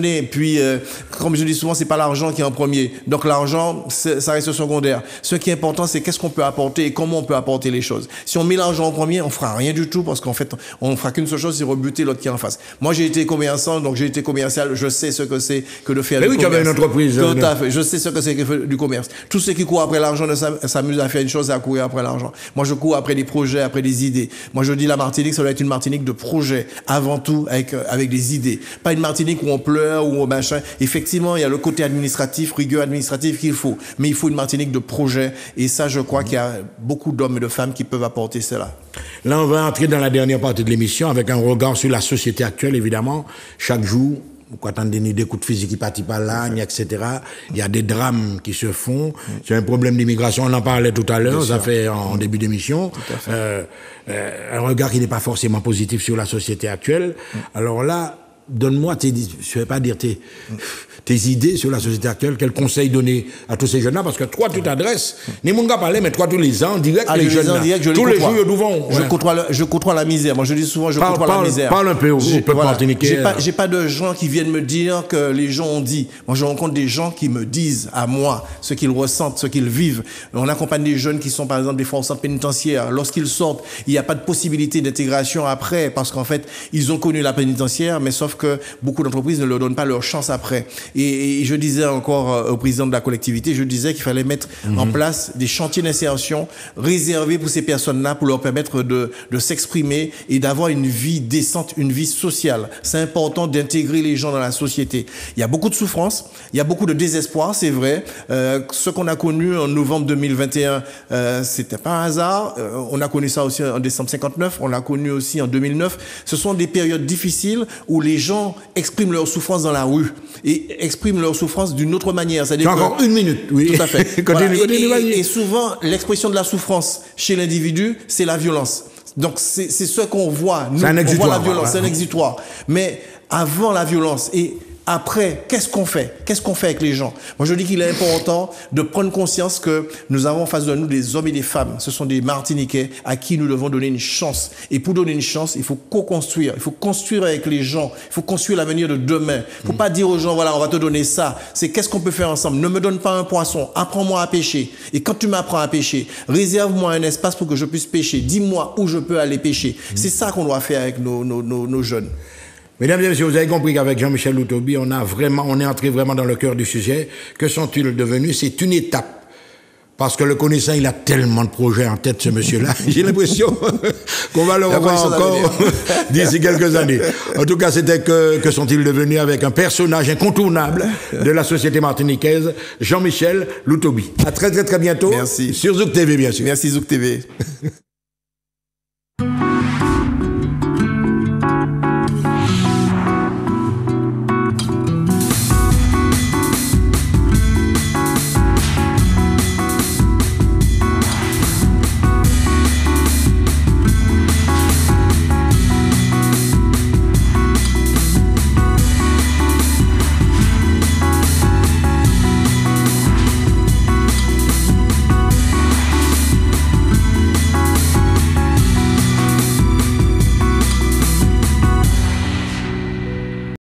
puis, euh, comme je dis souvent, c'est pas l'argent qui est en premier. Donc l'argent, ça reste secondaire. Ce qui est important, c'est qu'est-ce qu'on peut apporter et comment on peut apporter les choses. Si on met l'argent en premier, on fera rien du tout parce qu'en fait, on fera qu'une seule chose, c'est rebuter l'autre qui est en face. Moi, j'ai été commerçant, donc j'ai été commercial. Je sais ce que c'est que de faire Mais du oui, commerce. tu avais une entreprise. Tout à fait. Je sais ce que c'est que faire du commerce. Tous ceux qui courent après l'argent ne s'amusent à faire une chose, c'est à courir après l'argent. Moi, je cours après des projets, après des idées. Moi, je dis la Martinique, ça doit être une Martinique de projets, avant tout, avec, avec des idées. Pas une Martinique où on pleure, où on machin. Effectivement, il y a le côté administratif, rigueur administrative qu'il faut. Mais il faut une Martinique de projets. Et ça, je crois qu'il y a beaucoup d'hommes et de femmes qui peuvent apporter cela. Là, on va entrer dans la dernière partie de l'émission avec un regard sur la société actuelle, évidemment. Chaque jour, quand on a des coups de physique qui partent par là, et cetera, il y a des drames qui se font. C'est un problème d'immigration, on en parlait tout à l'heure, ça fait en début d'émission. Euh, euh, un regard qui n'est pas forcément positif sur la société actuelle. Alors là, donne-moi tes, je vais pas dire tes, tes idées sur la société actuelle, quels conseils donner à tous ces jeunes-là, parce que toi, tu t'adresses, ni mon gars parlait, mais toi, tous les ans, direct, ah, les jeunes, ans, direct, je tous les les jours, devant. Je, ouais. côtoie le, je côtoie la misère. Moi, je dis souvent, je parle, côtoie parle, la misère. Parle un peu au peuple voilà. martiniquais. J'ai pas, j'ai pas de gens qui viennent me dire que les gens ont dit. Moi, je rencontre des gens qui me disent à moi ce qu'ils ressentent, ce qu'ils vivent. On accompagne des jeunes qui sont, par exemple, des fois au centre pénitentiaire. Lorsqu'ils sortent, il n'y a pas de possibilité d'intégration après, parce qu'en fait, ils ont connu la pénitentiaire, mais sauf que beaucoup d'entreprises ne leur donnent pas leur chance après. Et, et je disais encore au président de la collectivité, je disais qu'il fallait mettre mmh. en place des chantiers d'insertion réservés pour ces personnes-là, pour leur permettre de, de s'exprimer et d'avoir une vie décente, une vie sociale. C'est important d'intégrer les gens dans la société. Il y a beaucoup de souffrance, il y a beaucoup de désespoir, c'est vrai. Euh, ce qu'on a connu en novembre deux mille vingt et un, euh, c'était pas un hasard. Euh, on a connu ça aussi en décembre cinquante-neuf, on l'a connu aussi en deux mille neuf. Ce sont des périodes difficiles où les gens expriment leur souffrance dans la rue et expriment leur souffrance d'une autre manière. C'est encore une minute, oui. Tout à fait. continue, voilà. continue, et, et, et souvent, l'expression de la souffrance chez l'individu, c'est la violence. Donc, c'est, c'est ce qu'on voit. Nous, un on voit la violence, voilà. c'est un exutoire. Mais avant la violence et après, qu'est-ce qu'on fait? Qu'est-ce qu'on fait avec les gens? Moi, je dis qu'il est important de prendre conscience que nous avons en face de nous des hommes et des femmes. Ce sont des Martiniquais à qui nous devons donner une chance. Et pour donner une chance, il faut co-construire. Il faut construire avec les gens. Il faut construire l'avenir de demain. Il ne faut mmh. pas dire aux gens, voilà, on va te donner ça. C'est qu'est-ce qu'on peut faire ensemble? Ne me donne pas un poisson. Apprends-moi à pêcher. Et quand tu m'apprends à pêcher, réserve-moi un espace pour que je puisse pêcher. Dis-moi où je peux aller pêcher. Mmh. C'est ça qu'on doit faire avec nos, nos, nos, nos jeunes. Mesdames et messieurs, vous avez compris qu'avec Jean-Michel Loutobi, on a vraiment, on est entré vraiment dans le cœur du sujet. Que sont-ils devenus? C'est une étape. Parce que le connaissant, il a tellement de projets en tête, ce monsieur-là. J'ai l'impression qu'on va le revoir encore d'ici quelques années. En tout cas, c'était que, que sont-ils devenus avec un personnage incontournable de la société martiniquaise, Jean-Michel Loutobi. À très, très, très bientôt. Merci. Sur Zouk T V, bien sûr. Merci, Zouk T V.